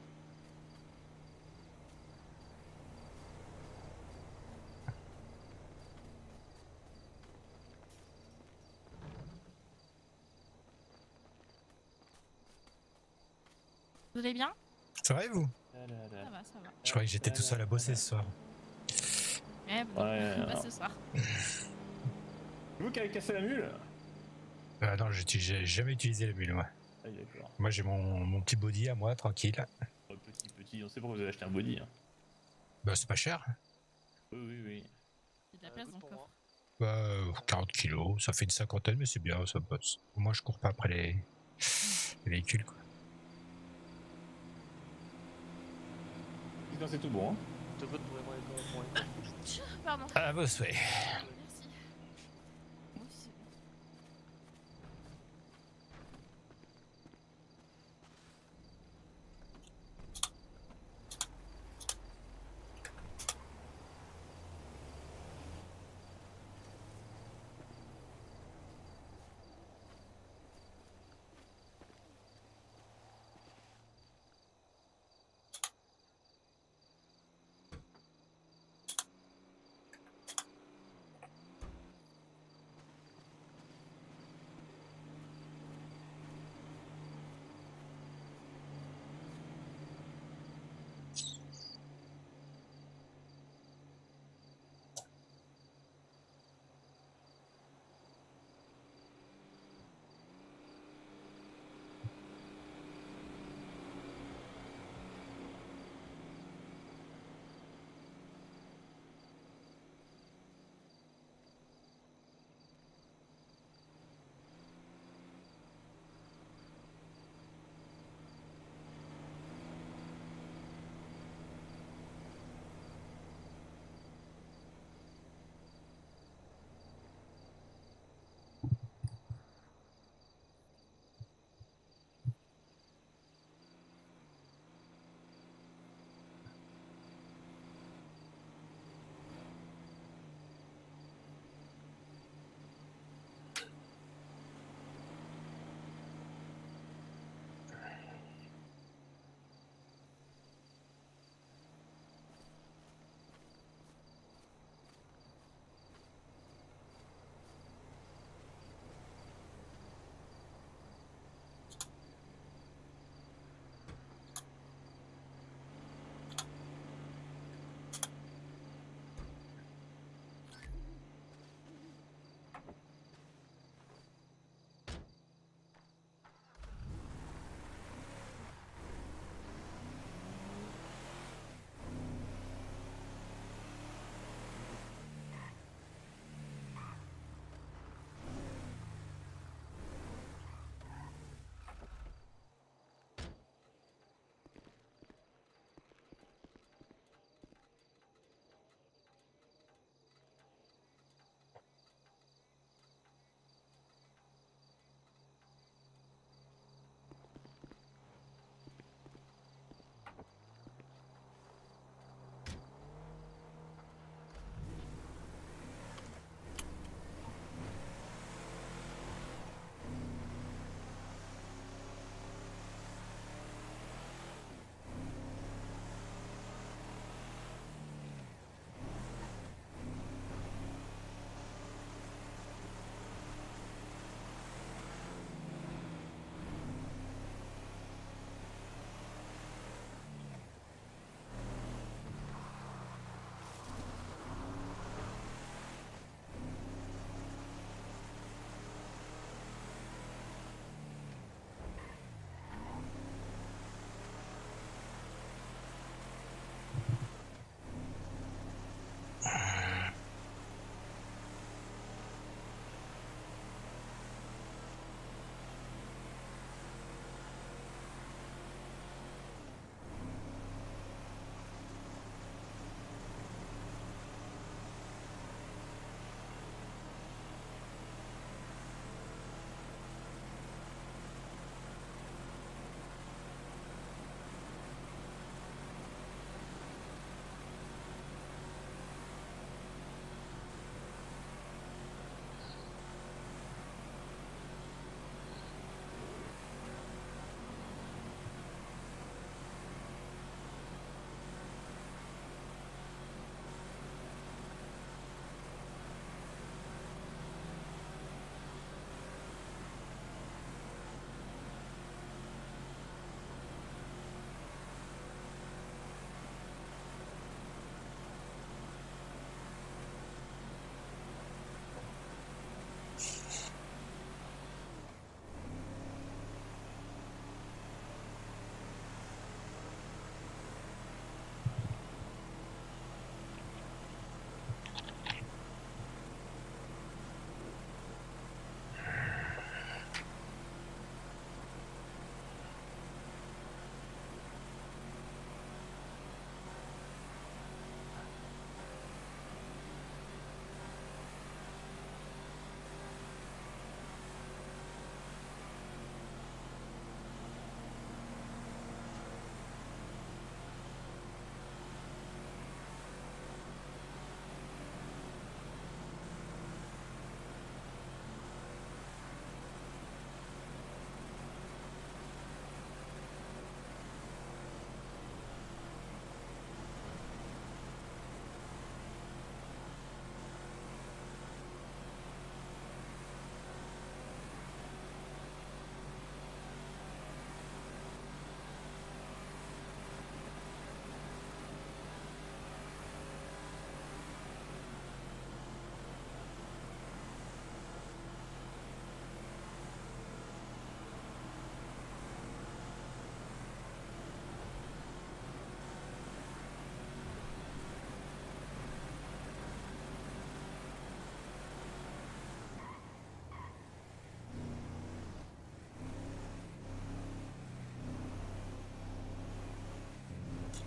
Vous allez bien? Ça va et vous? Ça va, ça va. Je croyais que j'étais tout seul à bosser ce soir. Eh, bon, pas ce soir. C'est vous qui avez cassé la mule? Non, j'ai jamais utilisé la mule, moi. Ah, d'accord. Moi j'ai mon petit body à moi, tranquille. Oh, petit, on sait pourquoi vous avez acheté un body. Hein. Bah c'est pas cher. Oui. Il y a de la place dans le coffre. Bah 40 kilos, ça fait une cinquantaine, mais c'est bien, ça passe. Moi je cours pas après les véhicules, quoi. C'est tout bon, hein. Pardon. À vos souhaits. Merci. Moi aussi.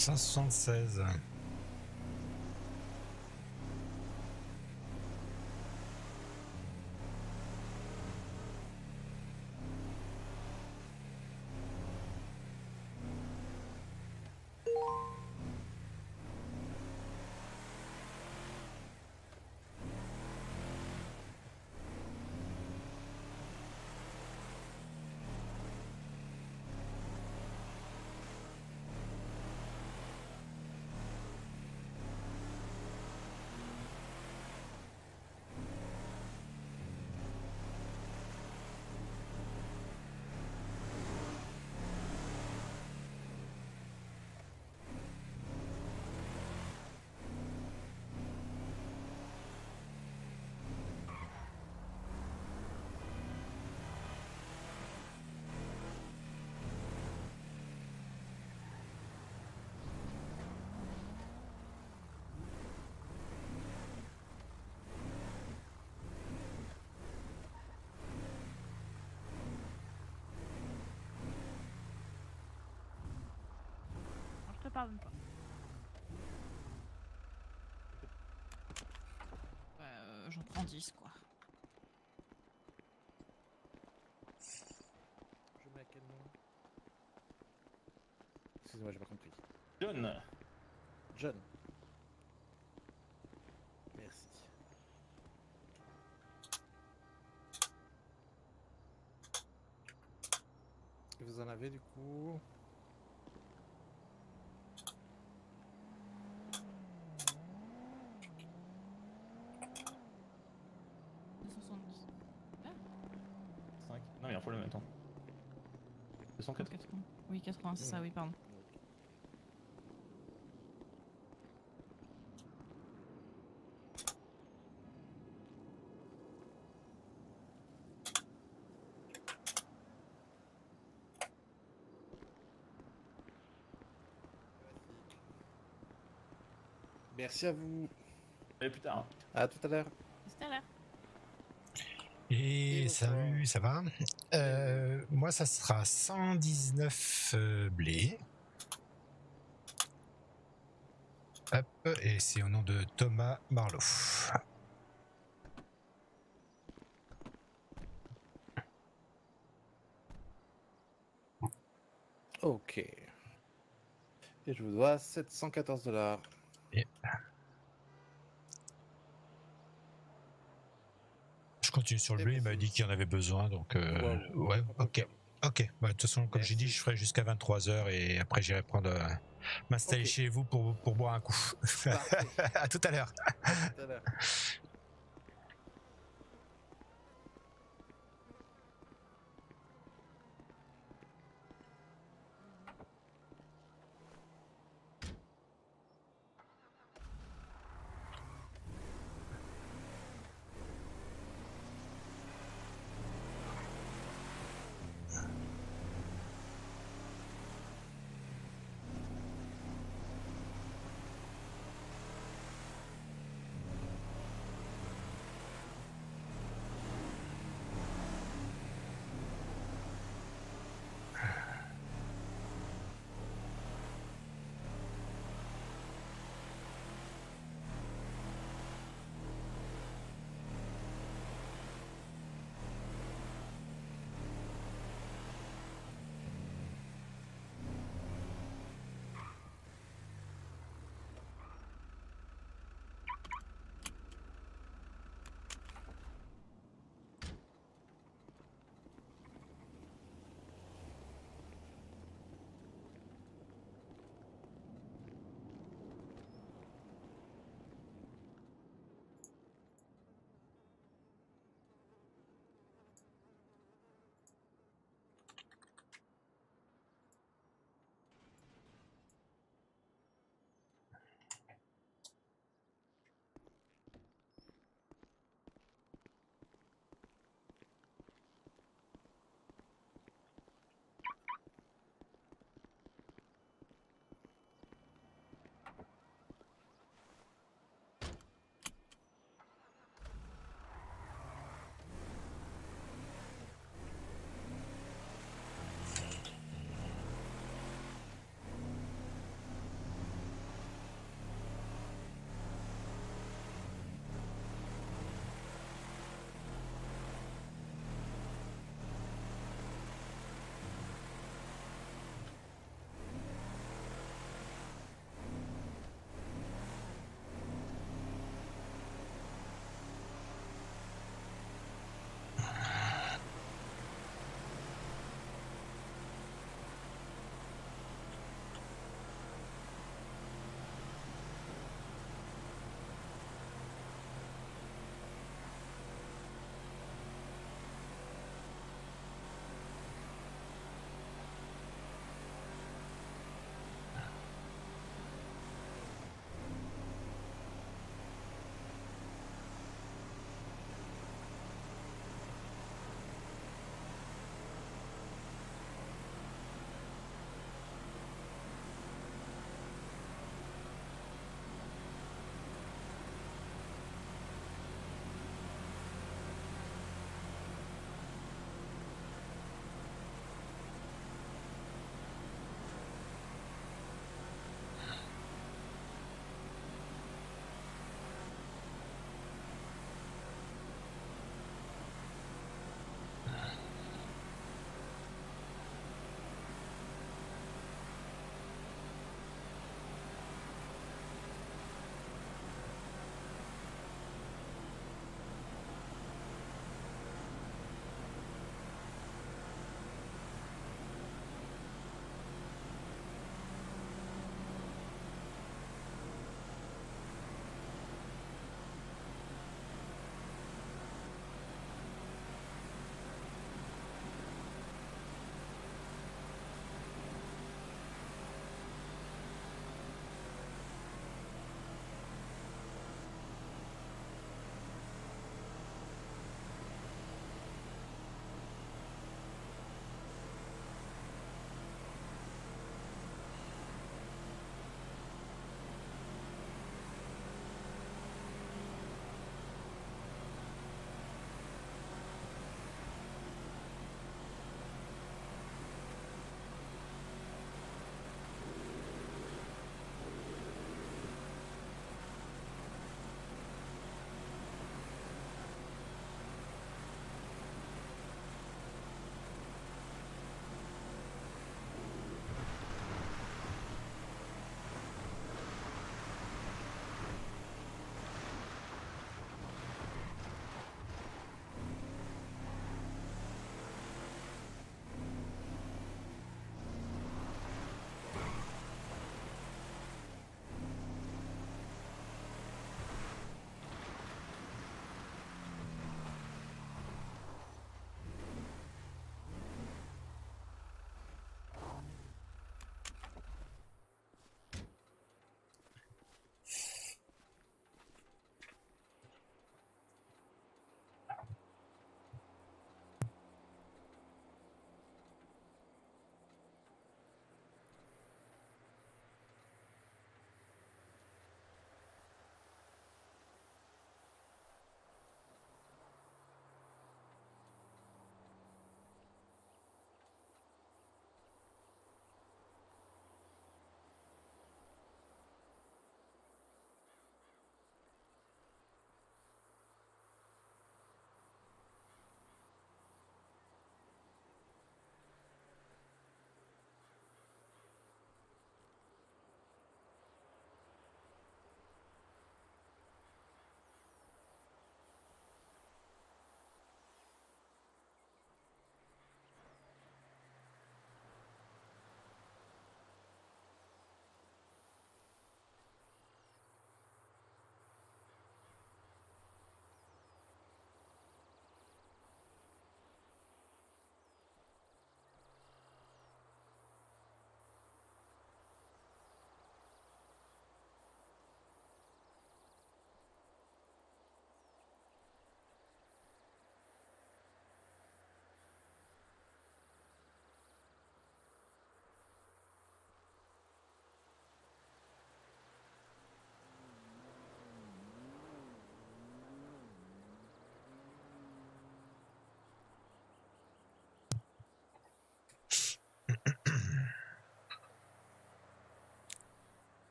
176. Je te pardonne pas. J'en prends 10 quoi. Je mets à quel nom? Excusez-moi, j'ai pas compris. John. John. Merci. Et vous en avez du coup? Non, il en faut le même temps. 280. Oui, 80, c'est ça, oui, pardon. Merci à vous. Et plus tard. À tout à l'heure. À tout à l'heure. Et salut, ça va? Moi, ça sera 119 blés. Hop, et c'est au nom de Thomas Marlowe. Ok. Et je vous dois 714 $. Et... Je continue sur le blé, il m'a dit qu'il y en avait besoin, donc ouais, ok. Ok, bah, de toute façon, comme j'ai dit, je ferai jusqu'à 23h et après j'irai prendre m'installer chez vous pour boire un coup. À tout à l'heure. À tout à l'heure.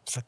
Ça-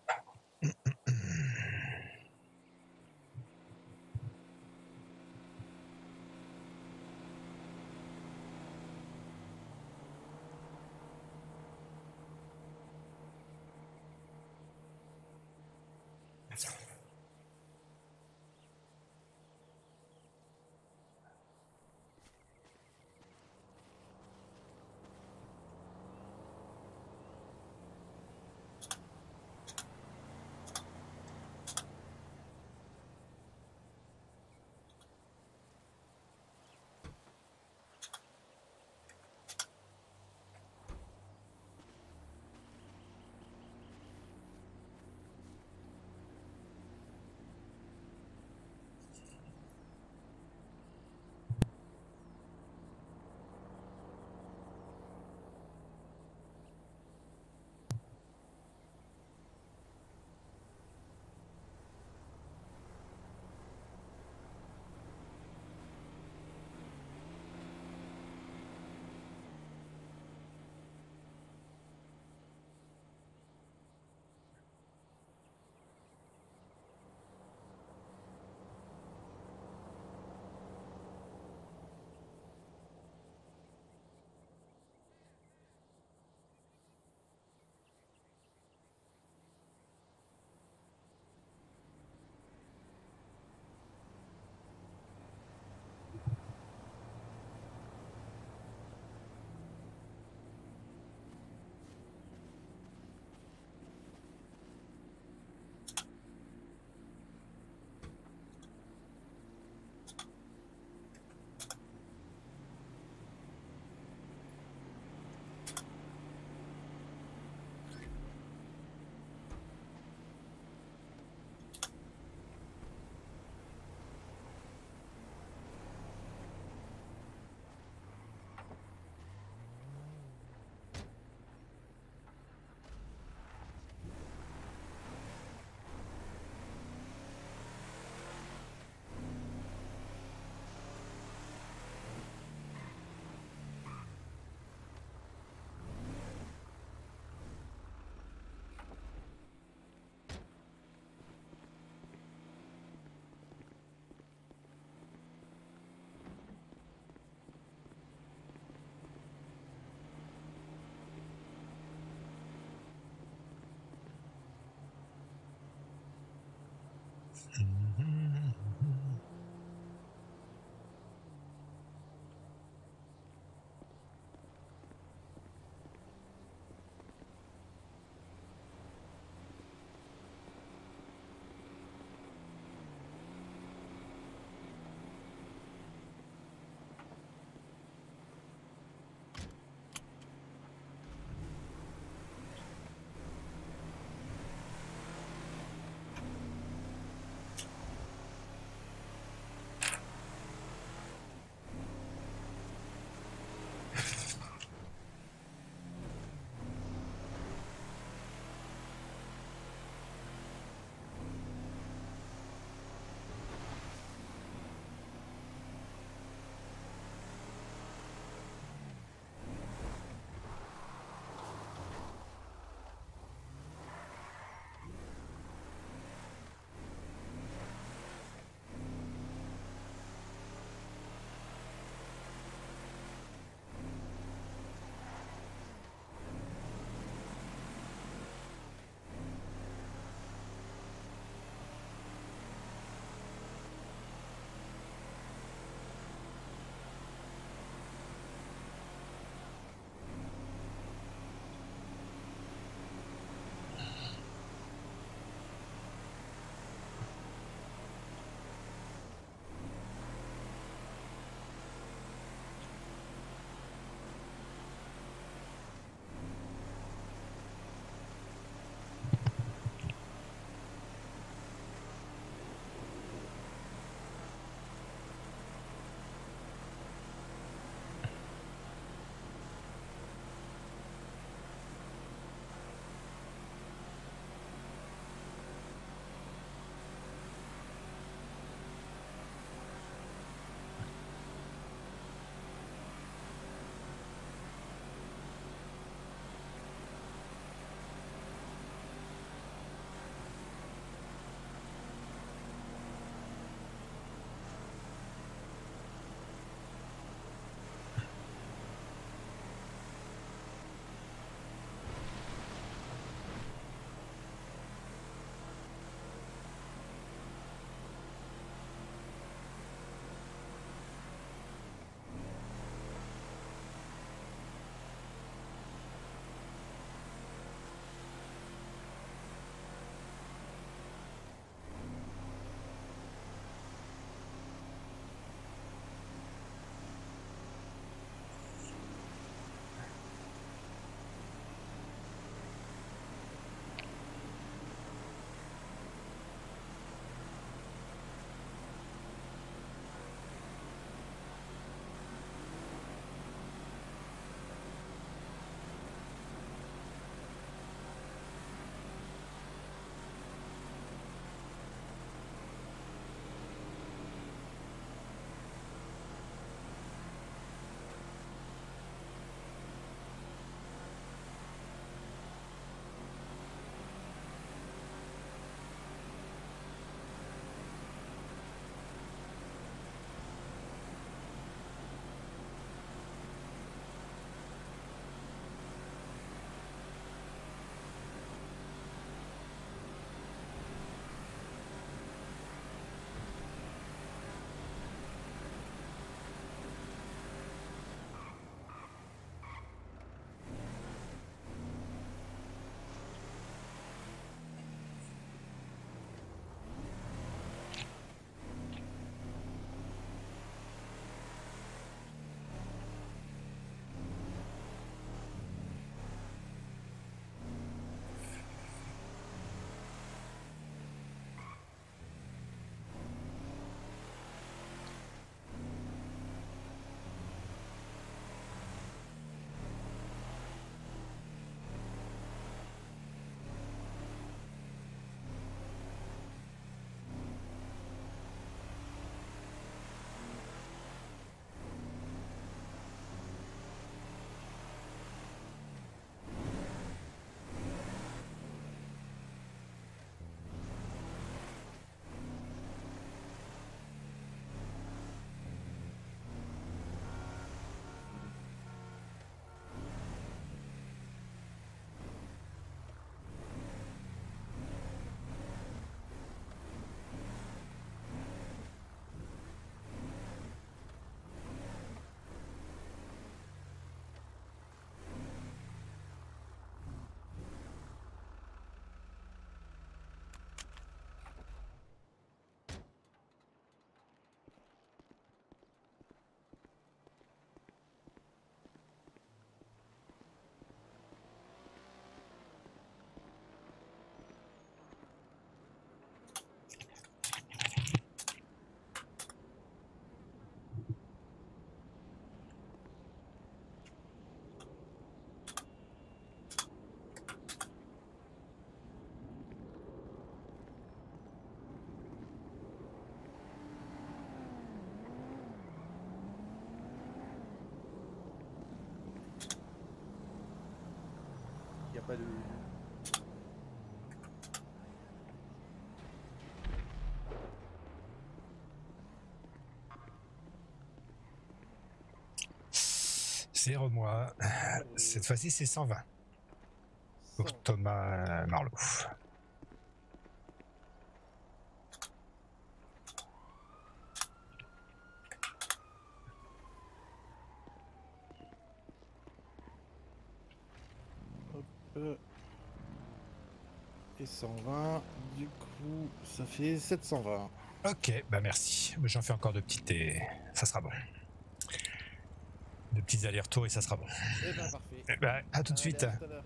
a pas de... C'est moi. Cette fois-ci, c'est 120. Pour Thomas Marlowe. Hop. Et 120, du coup, ça fait 720. Ok, bah merci. J'en fais encore 2 petites et ça sera bon. 2 petits allers-retours et ça sera bon. Eh ben parfait. Eh ben, à tout de suite. À tout à l'heure.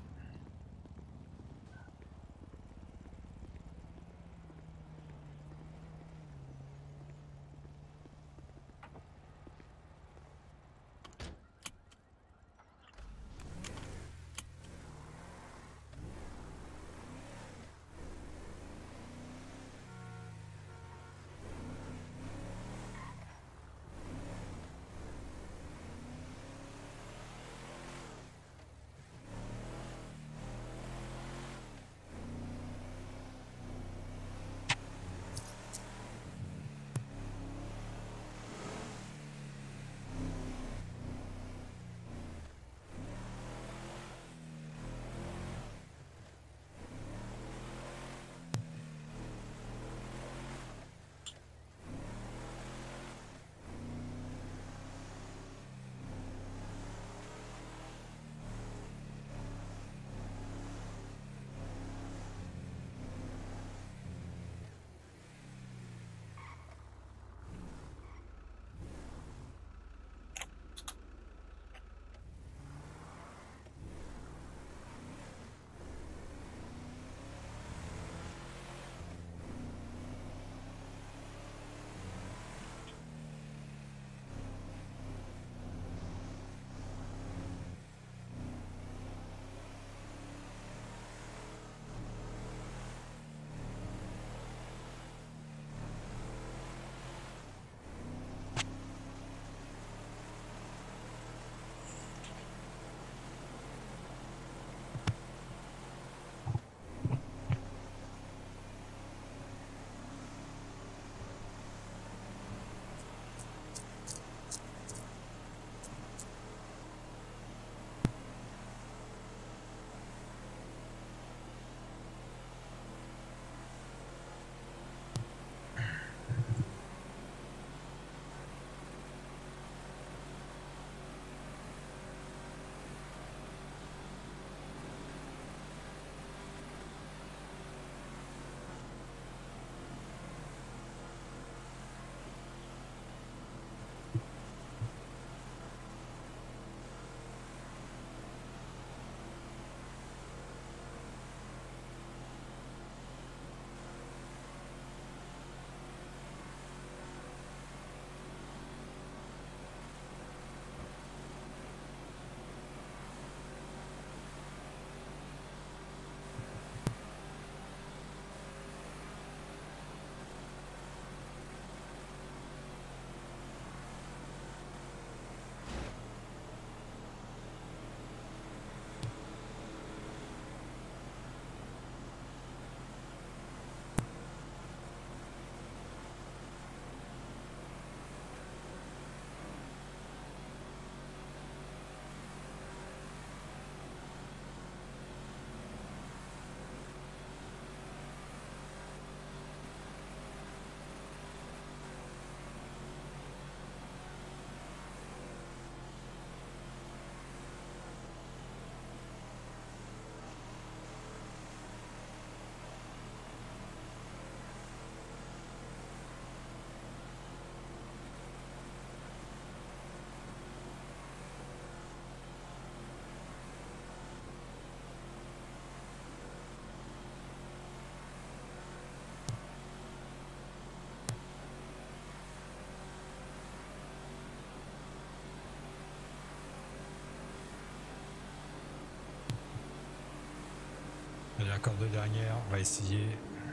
Il y a encore 2 dernières, on va essayer.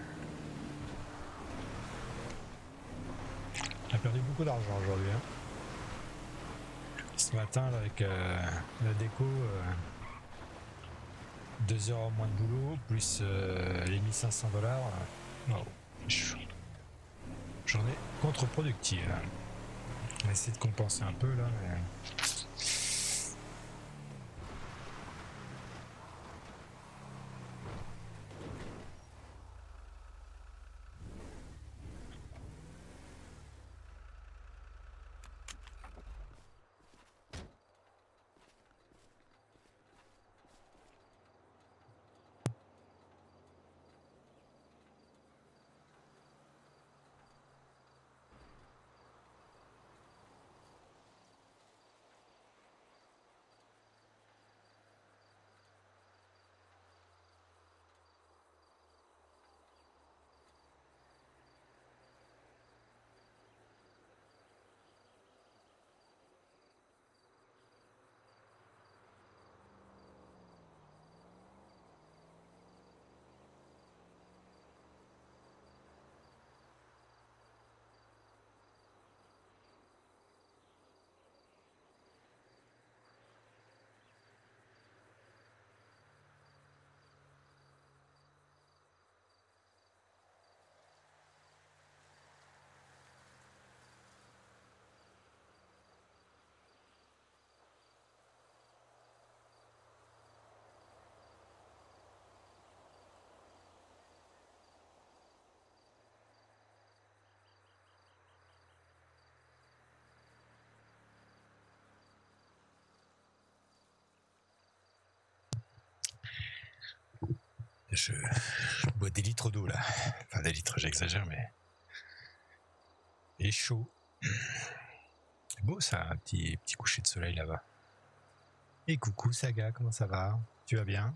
On a perdu beaucoup d'argent aujourd'hui. Hein. Ce matin, là, avec la déco, 2 heures en moins de boulot, plus les 1500 $. Wow, journée contre-productive. On va essayer de compenser un peu là. Mais... Je bois des litres d'eau là. Enfin des litres, j'exagère, mais il est chaud. C'est beau ça, un petit coucher de soleil là-bas. Et coucou Saga, comment ça va? Tu vas bien?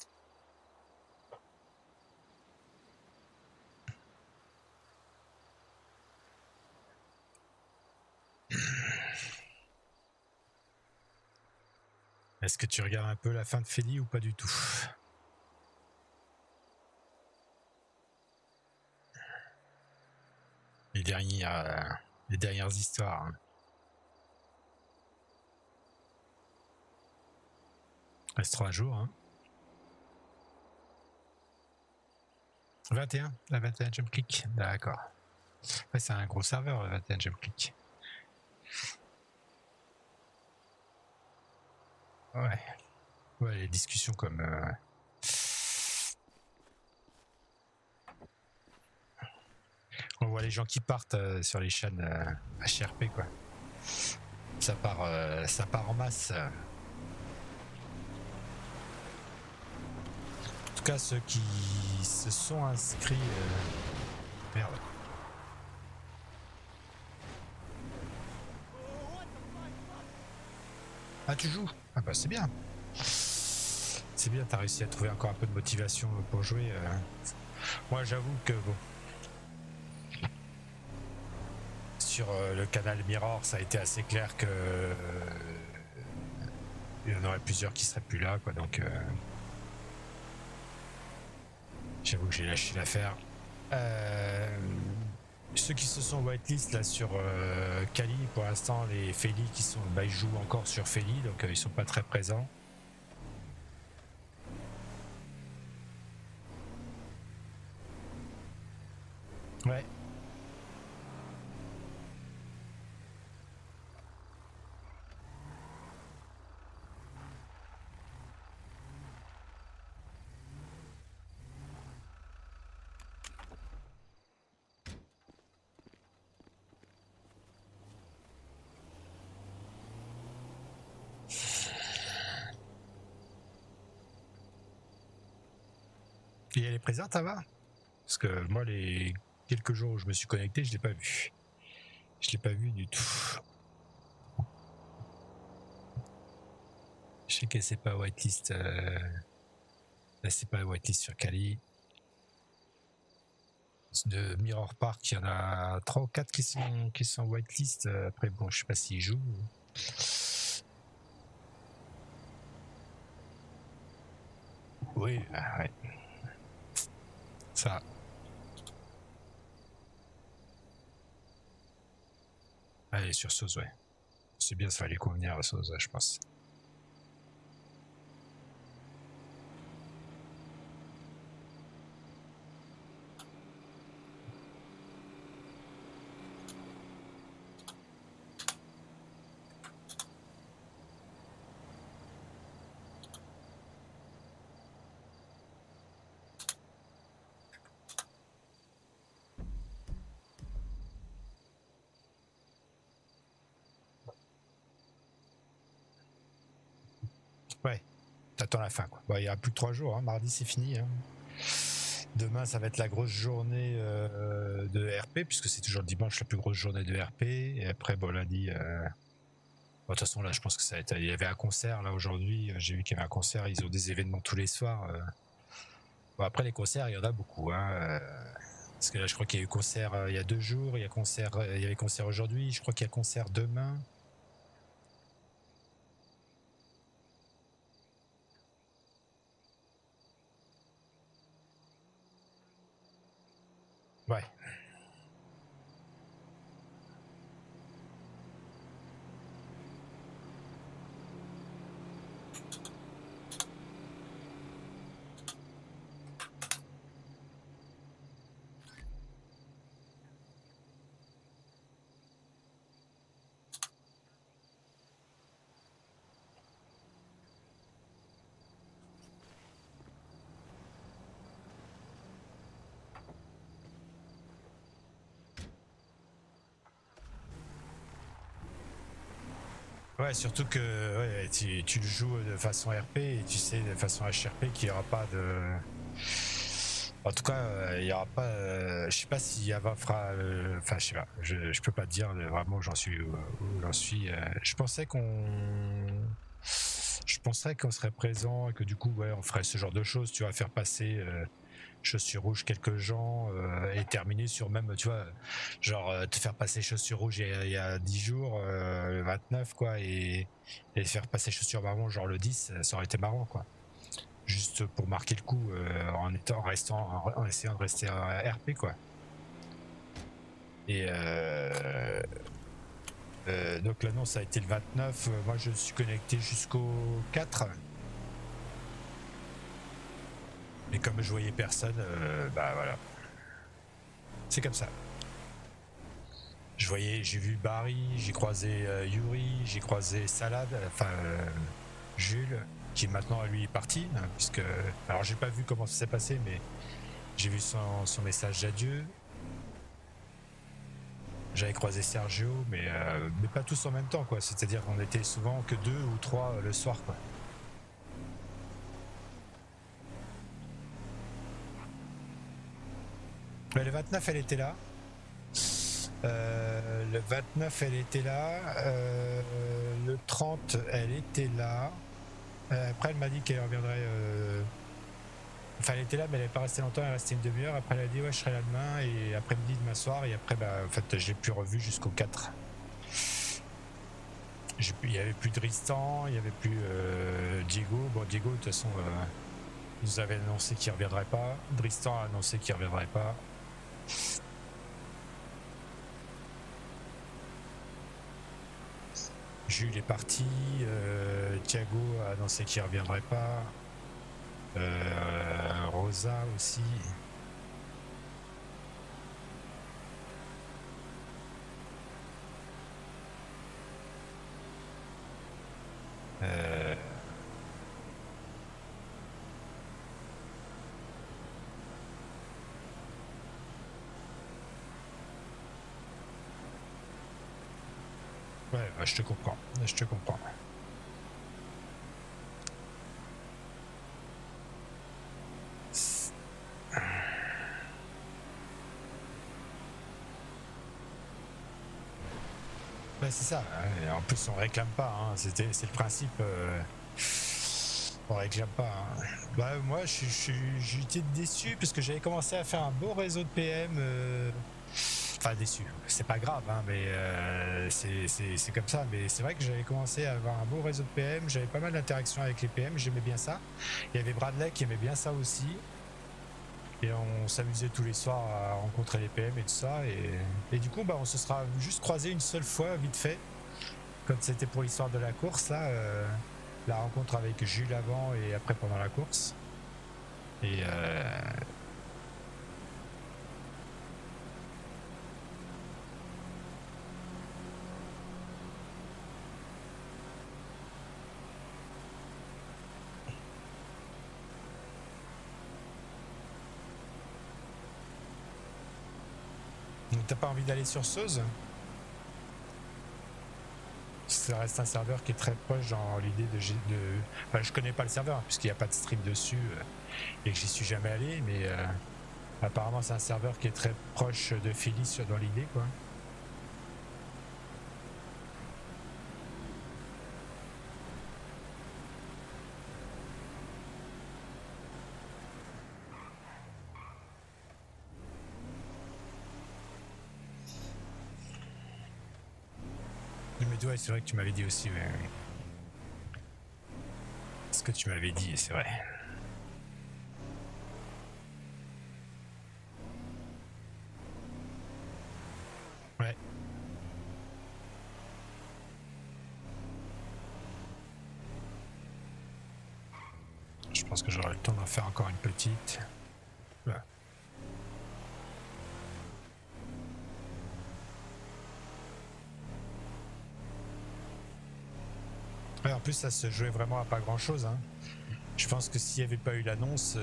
Est-ce que tu regardes un peu la fin de Feli ou pas du tout? Les dernières histoires. Hein. Reste 3 jours. Hein. 21, la 21 Jump Click. D'accord. Ouais, c'est un gros serveur, la 21 Jump Click. Ouais. Ouais, les discussions comme... On voit les gens qui partent sur les chaînes HRP, quoi. Ça part en masse. En tout cas, ceux qui se sont inscrits... Merde. Ah, tu joues? Ah bah c'est bien. C'est bien, t'as réussi à trouver encore un peu de motivation pour jouer. Moi, j'avoue que bon... Sur le canal Mirror, ça a été assez clair que il y en aurait plusieurs qui seraient plus là, quoi. Donc, j'avoue que j'ai lâché l'affaire. Ceux qui se sont whitelist là sur Kali, pour l'instant, les Feli qui sont, bah, ils jouent encore sur Feli, donc ils sont pas très présents. Ouais. Et elle est présente, ça va? Parce que moi, les quelques jours où je me suis connecté, je l'ai pas vu. Je l'ai pas vu du tout. Je sais qu'elle c'est pas whitelist. Là, c'est pas whitelist sur Kali. De Mirror Park, il y en a 3 ou 4 qui sont whitelist. Après, bon, je sais pas s'ils jouent. Oui, ouais. Ça. Allez, sur Sauce, ouais. C'est bien, ça va les convenir à Sauce, je pense. Ouais, t'attends la fin, quoi. Bon, il y a plus que 3 jours, hein. Mardi c'est fini. Hein. Demain ça va être la grosse journée de RP, puisque c'est toujours dimanche la plus grosse journée de RP. Et après, bon, lundi... Bon, de toute façon, là, je pense que ça va être... Il y avait un concert, là, aujourd'hui. J'ai vu qu'il y avait un concert. Ils ont des événements tous les soirs. Bon, après, les concerts, il y en a beaucoup. Hein, parce que là, je crois qu'il y a eu concert il y a 2 jours. Il y avait concert aujourd'hui. Je crois qu'il y a concert demain. Ouais. Ouais, surtout que ouais, tu le joues de façon RP et tu sais de façon HRP qu'il n'y aura pas de... En tout cas, il n'y aura pas... je sais pas si Ava fera... Enfin, je sais pas. Je peux pas te dire vraiment où j'en suis. Où j'en suis. Je pensais qu'on serait présent et que du coup, ouais, on ferait ce genre de choses. Tu vas faire passer... chaussures rouges quelques gens et terminer sur même, tu vois, genre te faire passer chaussures rouges il y a 10 jours, le 29 quoi, et faire passer chaussures marron genre le 10, ça aurait été marrant quoi. Juste pour marquer le coup en essayant de rester RP quoi. Et donc l'annonce a été le 29, moi je suis connecté jusqu'au 4. Mais comme je voyais personne, bah voilà. C'est comme ça. J'ai vu Barry, j'ai croisé Yuri, j'ai croisé Salad, enfin Jules, qui maintenant lui est parti, hein, puisque... Alors j'ai pas vu comment ça s'est passé, mais j'ai vu son message d'adieu. J'avais croisé Sergio, mais pas tous en même temps, quoi. C'est-à-dire qu'on était souvent que 2 ou 3 le soir, quoi. Mais le 29, elle était là. Le 29, elle était là. Le 30, elle était là. Après, elle m'a dit qu'elle reviendrait. Enfin, elle était là, mais elle n'est pas restée longtemps. Elle est restée une demi-heure. Après, elle a dit ouais, je serai là demain. Et après-midi, demain soir. Et après, bah, en fait, j'ai plus revu jusqu'au 4. Il n'y avait plus Tristan, il n'y avait plus Diego. Bon, Diego, de toute façon, il nous avait annoncé qu'il ne reviendrait pas. Tristan a annoncé qu'il ne reviendrait pas. Jules est parti, Thiago a annoncé qu'il ne reviendrait pas, Rosa aussi. Ouais, bah, je te comprends, je te comprends. Bah, c'est ça, hein. En plus on réclame pas, hein. C'est le principe, on réclame pas. Hein. Bah, moi j'étais déçu parce que j'avais commencé à faire un beau réseau de PM. Enfin déçu, c'est pas grave, hein, mais c'est comme ça. Mais c'est vrai que j'avais commencé à avoir un beau réseau de PM, j'avais pas mal d'interactions avec les PM, j'aimais bien ça. Il y avait Bradley qui aimait bien ça aussi. Et on s'amusait tous les soirs à rencontrer les PM et tout ça. Et du coup, bah, on se sera juste croisé une seule fois, vite fait. Comme c'était pour l'histoire de la course, là, la rencontre avec Jules avant et après pendant la course. Et t'as pas envie d'aller sur Seuze? ça reste un serveur qui est très proche dans l'idée de... Enfin, je connais pas le serveur, hein, puisqu'il n'y a pas de stream dessus, et que j'y suis jamais allé, mais apparemment c'est un serveur qui est très proche de Philly dans l'idée, quoi. Ouais, c'est vrai que tu m'avais dit aussi, ouais. Ce que tu m'avais dit, c'est vrai. Ouais. Je pense que j'aurai le temps d'en faire encore une petite. Ouais. Ouais, en plus, ça se jouait vraiment à pas grand chose, hein. Je pense que s'il n'y avait pas eu l'annonce,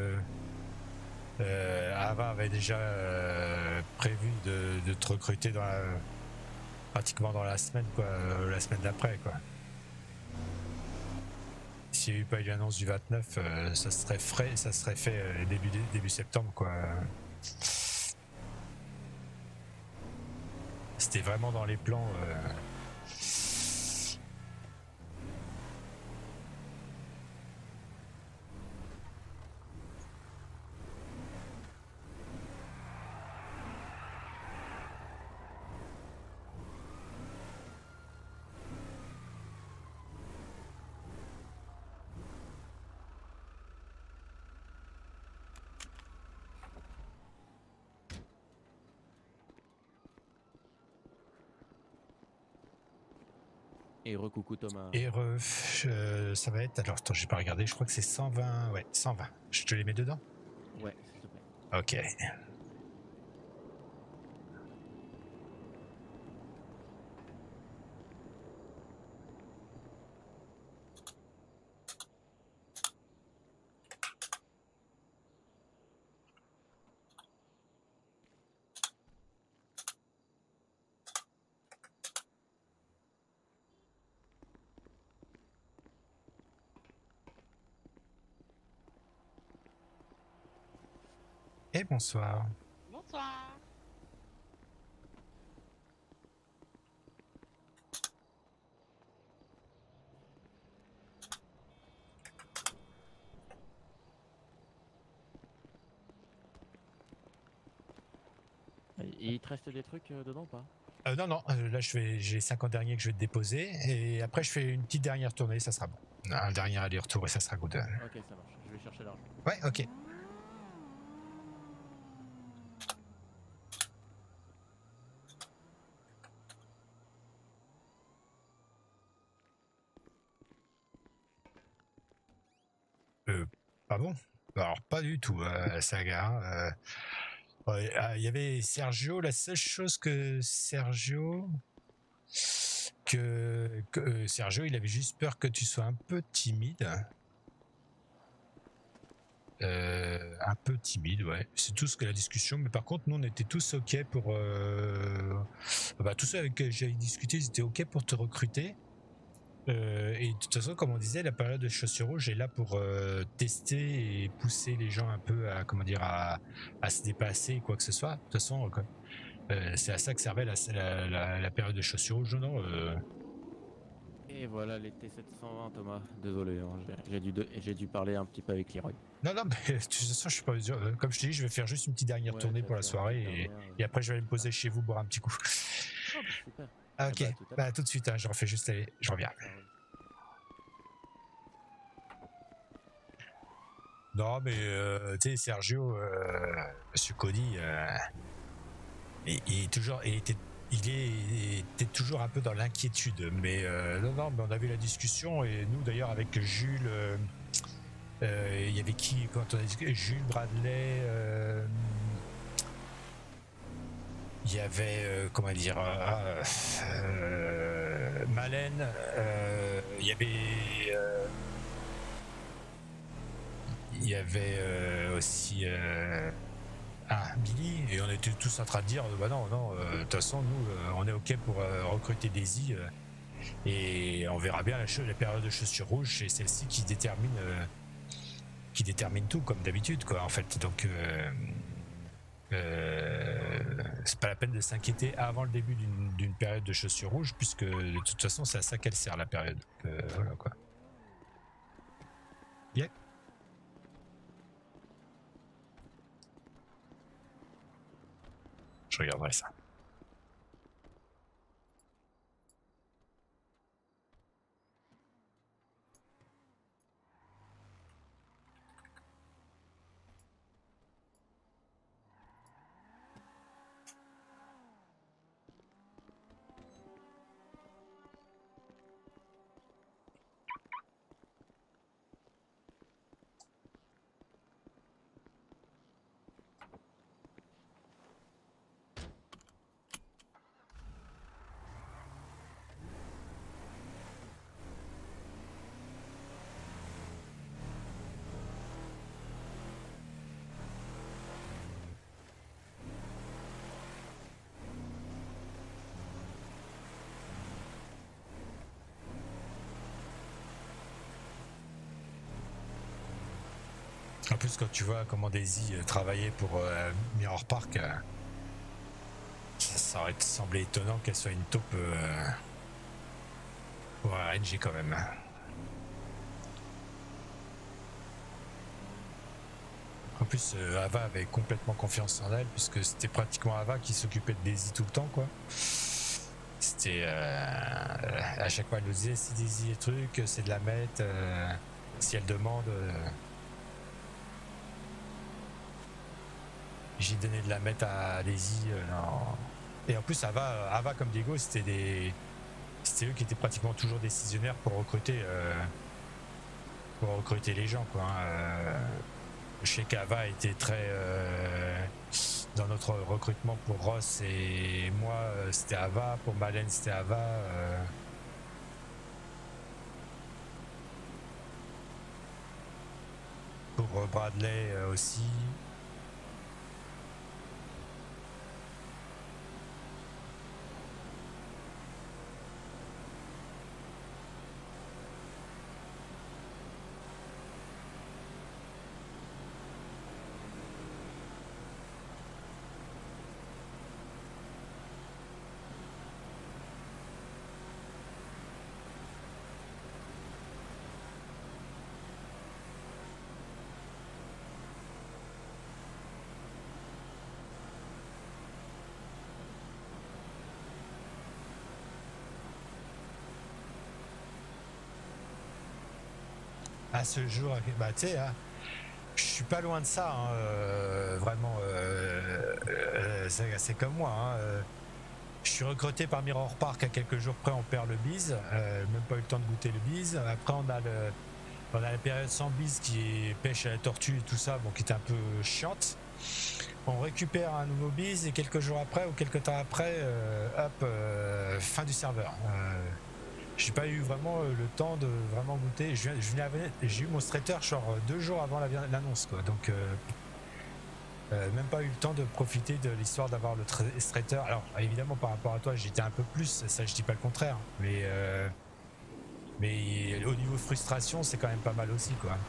Ava avait déjà prévu de te recruter pratiquement dans la semaine, quoi, la semaine d'après, quoi. S'il n'y avait pas eu l'annonce du 29, ça serait fait début septembre, quoi. C'était vraiment dans les plans. Et recoucou Thomas. Et ça va être... Alors, attends, j'ai pas regardé, je crois que c'est 120... Ouais, 120. Je te les mets dedans? Ouais, s'il te plaît. Ok. Et bonsoir. Bonsoir. Il te reste des trucs dedans ou pas? Non, là j'ai 50 derniers que je vais te déposer, et après je fais une petite dernière tournée, ça sera bon. Un dernier aller-retour et ça sera good. Ok, ça marche, je vais chercher l'argent. Ouais, ok. Pas bon? Alors pas du tout, Saga. Il y avait Sergio, la seule chose que Sergio... Sergio, il avait juste peur que tu sois un peu timide. Un peu timide, ouais. C'est tout ce que la discussion. Mais par contre, nous, on était tous ok pour... tous ceux avec qui j'avais discuté, ils étaient ok pour te recruter. Et de toute façon, comme on disait, la période de chaussures rouges est là pour tester et pousser les gens un peu à, comment dire, à se dépasser, quoi que ce soit. De toute façon, c'est à ça que servait la période de chaussures rouges, non Et voilà les T720, Thomas. Désolé, hein, j'ai dû parler un petit peu avec Leroy. Non, mais de toute façon, je suis pas mesure. Comme je te dis, je vais faire juste une petite dernière tournée pour la soirée et après, je vais aller me poser chez vous, boire un petit coup. Oh, bah, super. Ah, ok, tout de suite, hein, je refais juste aller, je reviens. Non, mais tu sais, Sergio, Monsieur Cody, il était toujours un peu dans l'inquiétude, mais non, mais on a vu la discussion, et nous d'ailleurs avec Jules, il y avait qui quand on a discuté? Jules, Bradley, il y avait comment dire, Malène, il y avait aussi Billy, et on était tous en train de dire bah non, de toute façon nous on est ok pour recruter Daisy, Et on verra bien la période de chaussures rouges, c'est celle-ci qui détermine tout comme d'habitude, quoi, en fait. Donc c'est pas la peine de s'inquiéter avant le début d'une période de chaussures rouges, puisque de toute façon c'est à ça qu'elle sert la période. Voilà quoi. Yeah. Je regarderai ça. En plus, quand tu vois comment Daisy travaillait pour Mirror Park, ça aurait semblé étonnant qu'elle soit une taupe pour RNG quand même. En plus, Ava avait complètement confiance en elle, puisque c'était pratiquement Ava qui s'occupait de Daisy tout le temps, quoi. C'était à chaque fois elle nous disait si Daisy est truc, c'est de la mettre, si elle demande. J'ai donné de la mettre à Daisy. Non. Et en plus, Ava comme Diego, c'était eux qui étaient pratiquement toujours décisionnaires pour recruter les gens, quoi. Je sais qu'Ava était très dans notre recrutement pour Ross et moi, c'était Ava. Pour Malène, c'était Ava. Pour Bradley aussi. À ce jour, bah tu sais, hein, je suis pas loin de ça, hein, vraiment. C'est comme moi. Hein, je suis recruté par Mirror Park à quelques jours près, on perd le bise, même pas eu le temps de goûter le bise. Après, on a la période sans bise qui est pêche à la tortue et tout ça, bon, qui était un peu chiante. On récupère un nouveau bise et quelques jours après ou quelques temps après, fin du serveur. J'ai pas eu vraiment le temps de vraiment goûter. J'ai eu mon straighter genre 2 jours avant l'annonce, quoi. Donc même pas eu le temps de profiter de l'histoire d'avoir le straighter. Alors évidemment par rapport à toi j'étais un peu plus, ça je dis pas le contraire, mais au niveau frustration c'est quand même pas mal aussi, quoi.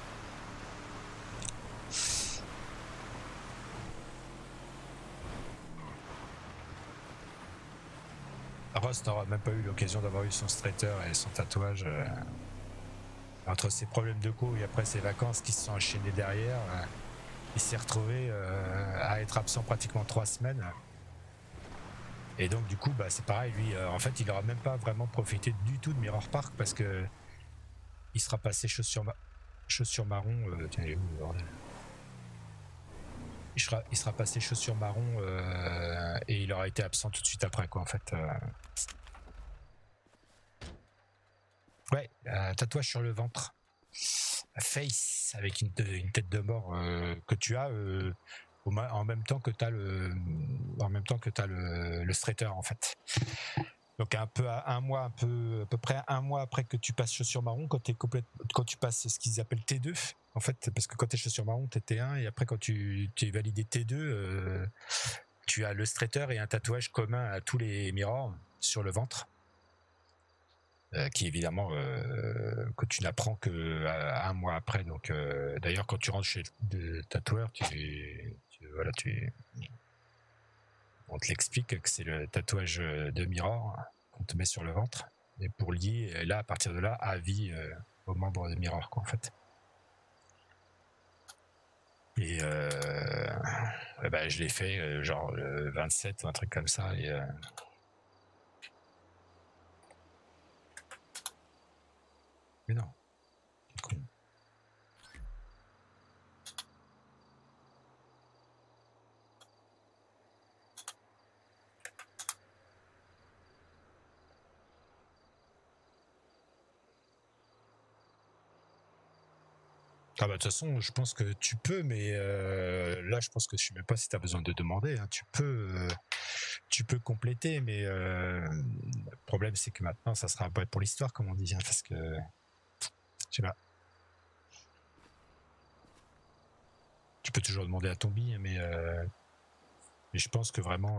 Ross n'aura même pas eu l'occasion d'avoir eu son straighter et son tatouage. Entre ses problèmes de co et après ses vacances qui se sont enchaînées derrière, il s'est retrouvé à être absent pratiquement 3 semaines. Et donc du coup, bah, c'est pareil, lui, en fait, il n'aura même pas vraiment profité du tout de Mirror Park parce que il sera passé chaussures marron. Tiens, il est où le bordel ? Il sera passé chaussures marron et il aura été absent tout de suite après, quoi, en fait. Ouais, tatouage sur le ventre. Face avec une tête de mort que tu as en même temps que tu as le straighter, en fait. Donc à peu près un mois après que tu passes chaussures marron, quand tu passes ce qu'ils appellent T2, en fait, parce que quand tu es chaussures marron, tu es T1 et après quand tu es validé T2, tu as le straighter et un tatouage commun à tous les mirrors sur le ventre. qui évidemment que tu n'apprends que un mois après. Donc d'ailleurs quand tu rentres chez le tatoueur, on te l'explique que c'est le tatouage de Mirror qu'on te met sur le ventre et pour lier là à partir de là à vie aux membres de Mirror quoi en fait. Et je l'ai fait genre le 27 ou un truc comme ça et mais non. Cool. Ah bah de toute façon, je pense que tu peux, mais là, je pense que je sais même pas si tu as besoin de demander. Hein. Tu peux compléter, mais le problème c'est que maintenant, ça sera pas pour l'histoire, comme on dit, hein, parce que je sais pas. Tu peux toujours demander à ton billet, mais je pense que vraiment.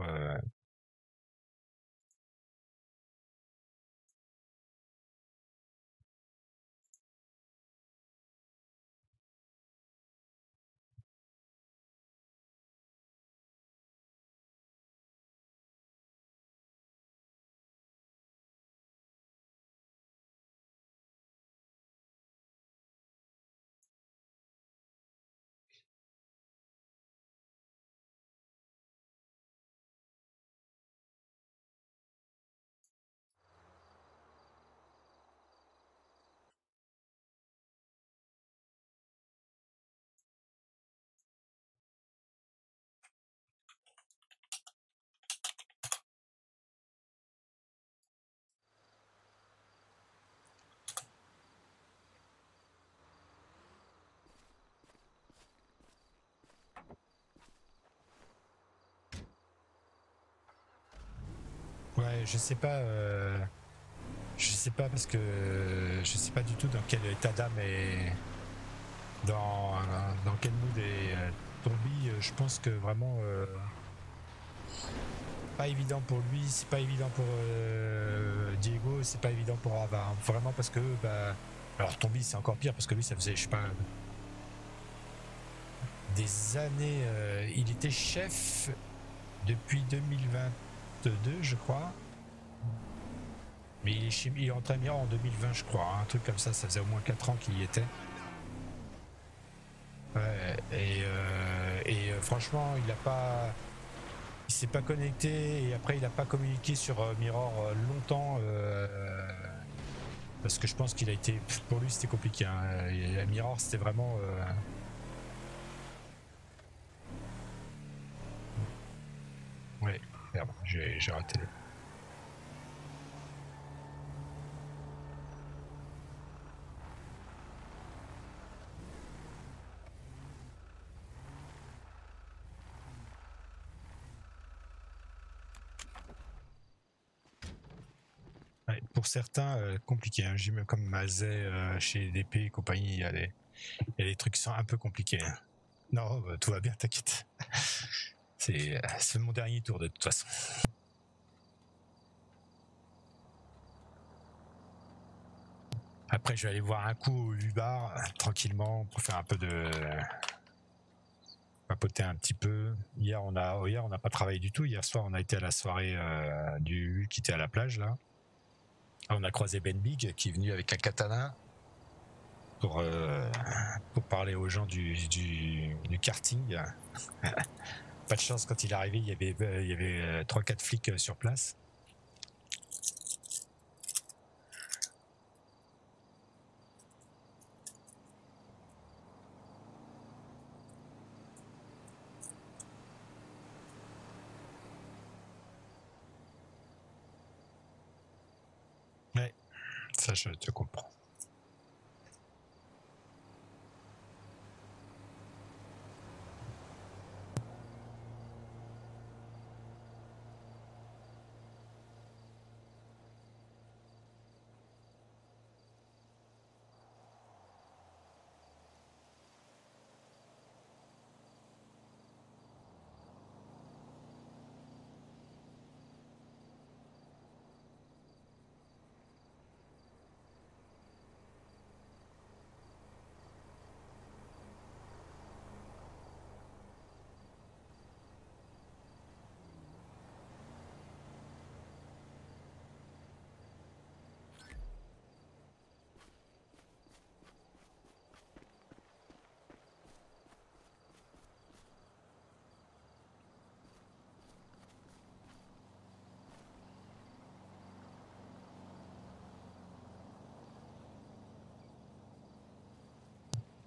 Ouais, je sais pas parce que je sais pas du tout dans quel état d'âme est dans quel mood est Tombi. Je pense que vraiment pas évident pour lui, c'est pas évident pour Diego, c'est pas évident pour Ava. Hein. Vraiment parce que alors Tombi c'est encore pire parce que lui ça faisait je sais pas des années. Il était chef depuis 2022 je crois. Mais il est rentré à Mirror en 2020 je crois, hein, un truc comme ça, ça faisait au moins 4 ans qu'il y était. Ouais, et franchement il s'est pas connecté et après il a pas communiqué sur Mirror longtemps parce que je pense qu'il a été, pour lui c'était compliqué, hein. Et Mirror c'était vraiment ouais, merde, j'ai raté le... Ouais, pour certains, compliqué. Hein. J'ai même comme Mazet chez DP et compagnie, il y a des trucs qui sont un peu compliqués. Hein. Non, bah, tout va bien, t'inquiète. C'est mon dernier tour de toute façon. Après, je vais aller voir un coup au U-Bar tranquillement pour faire un peu de papoter un petit peu. Hier, on n'a pas travaillé du tout. Hier soir, on a été à la soirée du qui était à la plage là. On a croisé Ben Big qui est venu avec un katana pour parler aux gens du karting. Pas de chance quand il est arrivé, il y avait 3-4 flics sur place. Ouais, ça je te comprends.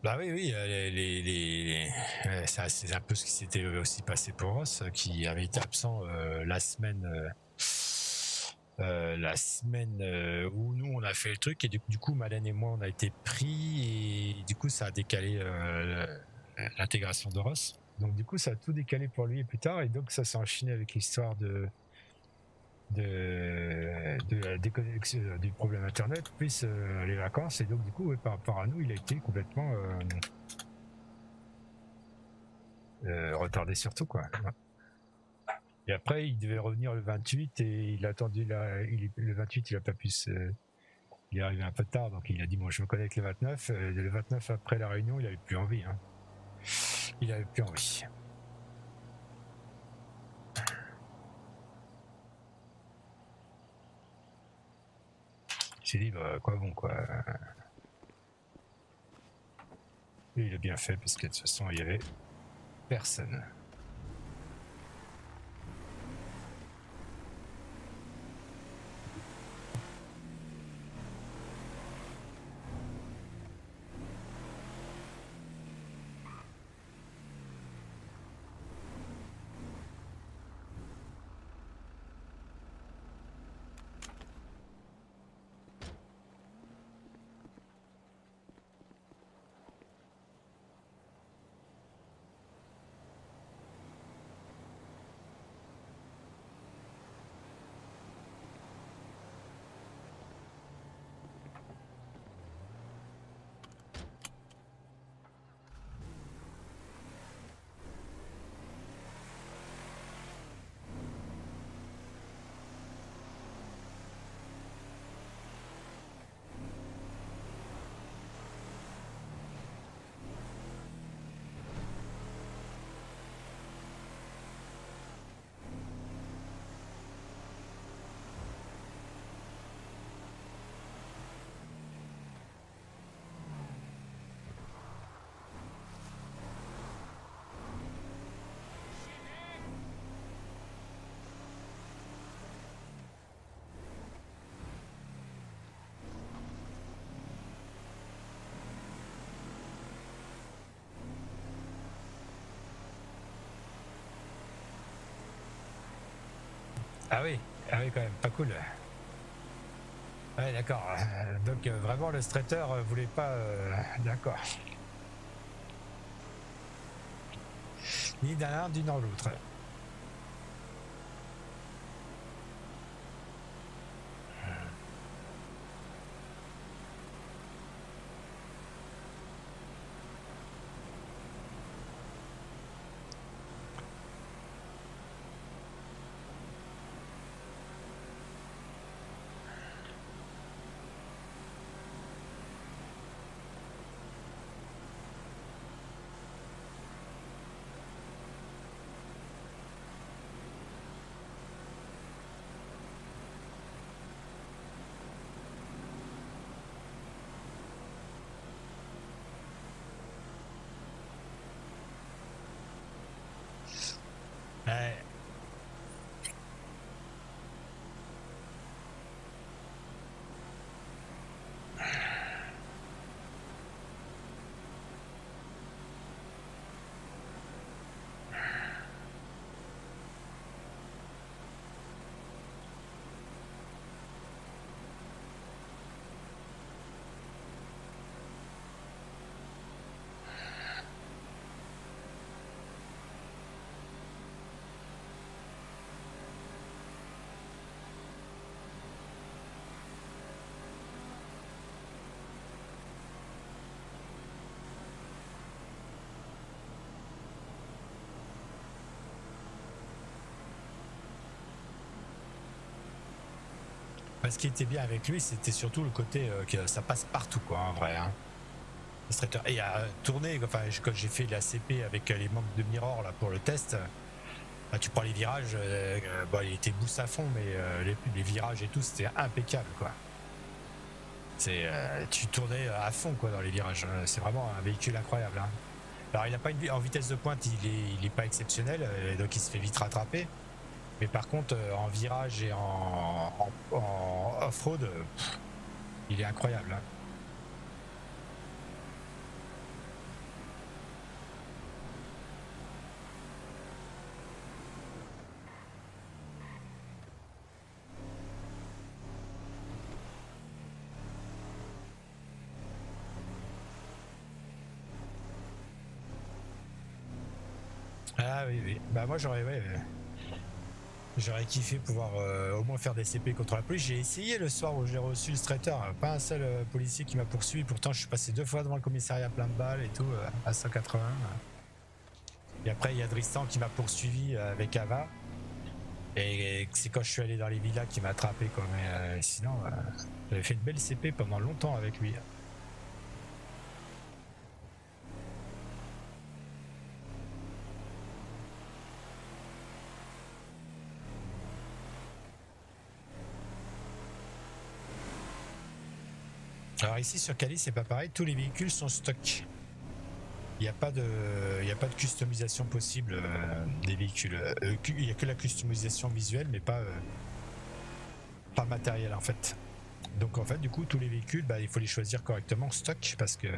Bah oui, oui, c'est un peu ce qui s'était aussi passé pour Ross, qui avait été absent la semaine où nous on a fait le truc, et du coup Madeleine et moi on a été pris, et du coup ça a décalé l'intégration de Ross. Donc du coup ça a tout décalé pour lui et plus tard, et donc ça s'est enchaîné avec l'histoire de la déconnexion du problème internet, plus les vacances, et donc du coup par rapport à nous il a été complètement retardé surtout quoi. Et après il devait revenir le 28 et il a attendu le 28 il a pas pu il est arrivé un peu tard, donc il a dit bon je me connecte le 29. Le 29 après la réunion il avait plus envie, hein. Il avait plus envie. J'ai dit bah quoi bon quoi. Et il a bien fait parce que de toute façon il y avait personne. Ah oui quand même, pas cool. Ouais d'accord, donc vraiment le straighter voulait pas... d'accord. Ni d'un l'un, ni dans l'autre. Ouais. Ce qui était bien avec lui, c'était surtout le côté que ça passe partout, quoi, en vrai. Hein. Et à tourner, enfin, quand j'ai fait la CP avec les membres de Mirror là pour le test, là, tu prends les virages, bon, il était boost à fond, mais les virages et tout, c'était impeccable, quoi. Tu tournais à fond, quoi, dans les virages. C'est vraiment un véhicule incroyable. Hein. Alors, il n'a pas en vitesse de pointe, il est pas exceptionnel, donc il se fait vite rattraper. Mais par contre, en virage et en off-road, il est incroyable. Hein. Ah oui, oui. Bah moi j'aurais j'aurais kiffé pouvoir au moins faire des CP contre la police. J'ai essayé le soir où j'ai reçu le traiteur, pas un seul policier qui m'a poursuivi. Pourtant je suis passé 2 fois devant le commissariat plein de balles et tout, à 180. Et après il y a Tristan qui m'a poursuivi avec Ava. Et c'est quand je suis allé dans les villas qu'il m'a attrapé quoi. Mais sinon j'avais fait une belle CP pendant longtemps avec lui. Alors ici sur Cali c'est pas pareil, tous les véhicules sont stock. Il n'y a pas de customisation possible des véhicules. Il n'y a que la customisation visuelle mais pas matérielle en fait. Donc en fait du coup tous les véhicules bah, il faut les choisir correctement stock parce que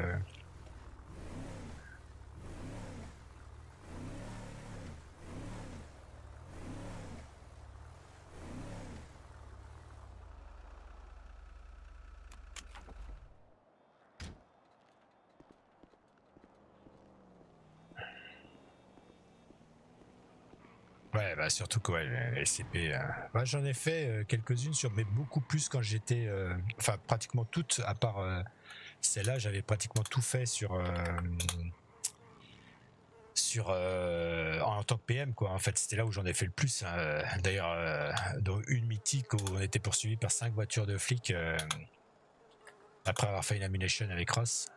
ouais, bah surtout que les CP. Moi j'en ai fait quelques-unes mais beaucoup plus quand j'étais. Enfin, pratiquement toutes, à part celle-là, j'avais pratiquement tout fait en tant que PM, quoi. En fait, c'était là où j'en ai fait le plus. Hein. D'ailleurs, dans une mythique où on était poursuivi par 5 voitures de flics après avoir fait une ammunition avec Ross.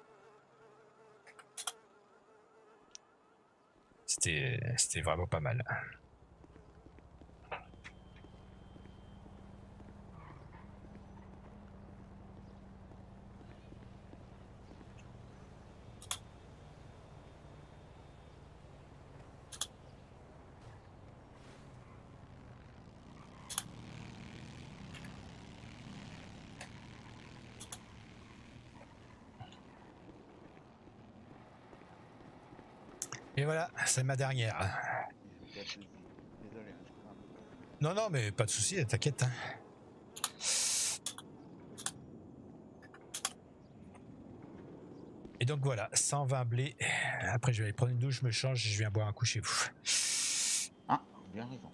C'était vraiment pas mal. Et voilà, c'est ma dernière. Désolé, Non, non, mais pas de souci, t'inquiète. Hein. Et donc voilà, 120 blés. Après, je vais aller prendre une douche, je me change et je viens boire un coup chez vous. Ah, bien raison.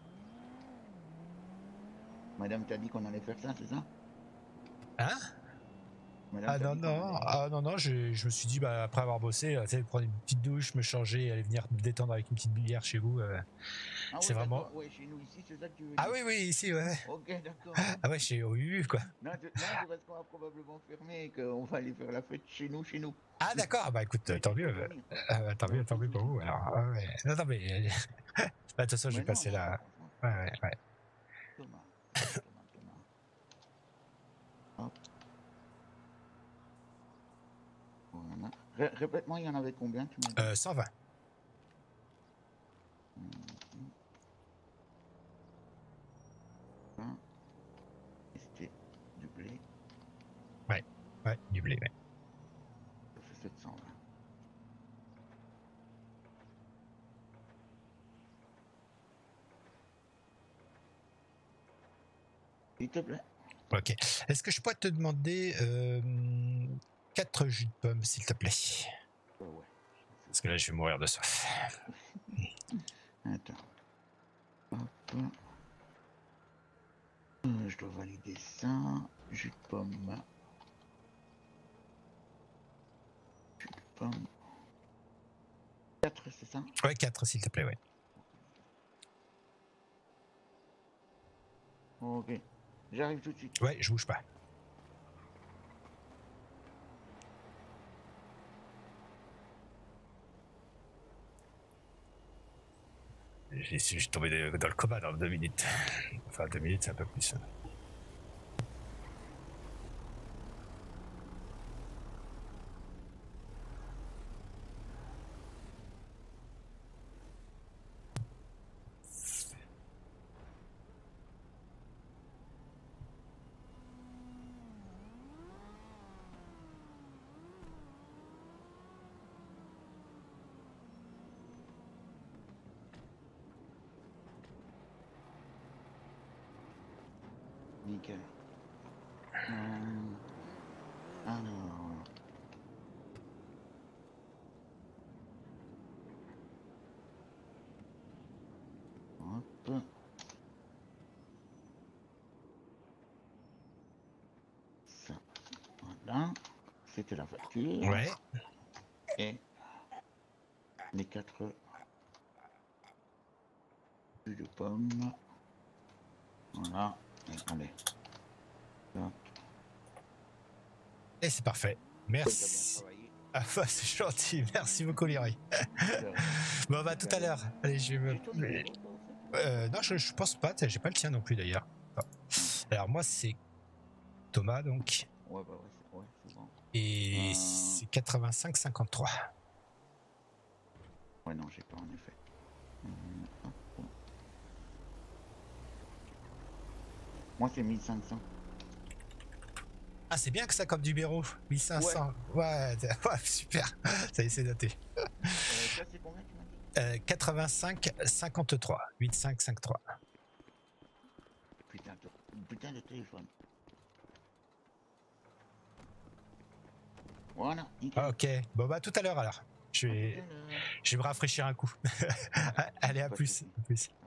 Madame t'a dit qu'on allait faire ça, c'est ça? Hein? Madame non, je me suis dit, bah, après avoir bossé, prendre une petite douche, me changer, aller venir me détendre avec une petite bière chez vous. C'est vraiment. Ouais, chez nous ici, c'est ça que tu veux dire? Ah oui, ici, ouais. Ok, d'accord. Ah ouais, chez OU, quoi. Non, c'est parce qu'on va probablement fermer et qu'on va aller faire la fête chez nous. Ah d'accord, bah écoute, tant mieux. Tant mieux pour vous. Alors, ouais. Non, mais. Bah, de toute façon, je vais passer là. Ouais. Thomas. Hop. Voilà. Répète-moi, il y en avait combien, tu m'as dit? 120. C'était du blé. Ouais, du blé, ouais. Ça fait 720. S'il te plaît. Ok. Est-ce que je pourrais te demander 4 jus de pomme, s'il te plaît? Ouais. Parce que là, je vais mourir de soif. Attends. Hop. Je dois valider ça. Jus de pomme. Jus de pomme. 4, c'est ça? Ouais, 4, s'il te plaît, ouais. Ok. J'arrive tout de suite. Ouais, je bouge pas. Je suis tombé dans le coma dans 2 minutes. Enfin, 2 minutes, c'est un peu plus. Nickel. Alors. c'était la facture. Ouais. Et les 4 jus de pomme. Voilà. Et allez. Là. Et c'est parfait. Merci. Ah bah, c'est gentil, merci beaucoup Léry. Bon bah tout à l'heure. Allez, je vais me... non, je pense pas, j'ai pas le tien non plus d'ailleurs. Alors moi c'est Thomas donc. Ouais, bah ouais, c'est bon. Et c'est 85-53. Ouais, non, j'ai pas en effet. Moi c'est 1500. Ah, c'est bien que ça comme numéro. 1500. Ouais, ouais super. Ça y est, c'est noté. Ça c'est combien tu m'as dit 85-53. 85-53. Putain de téléphone. Voilà. Ok, bon bah tout à l'heure alors. Je vais me rafraîchir un coup. Allez, à plus. À plus.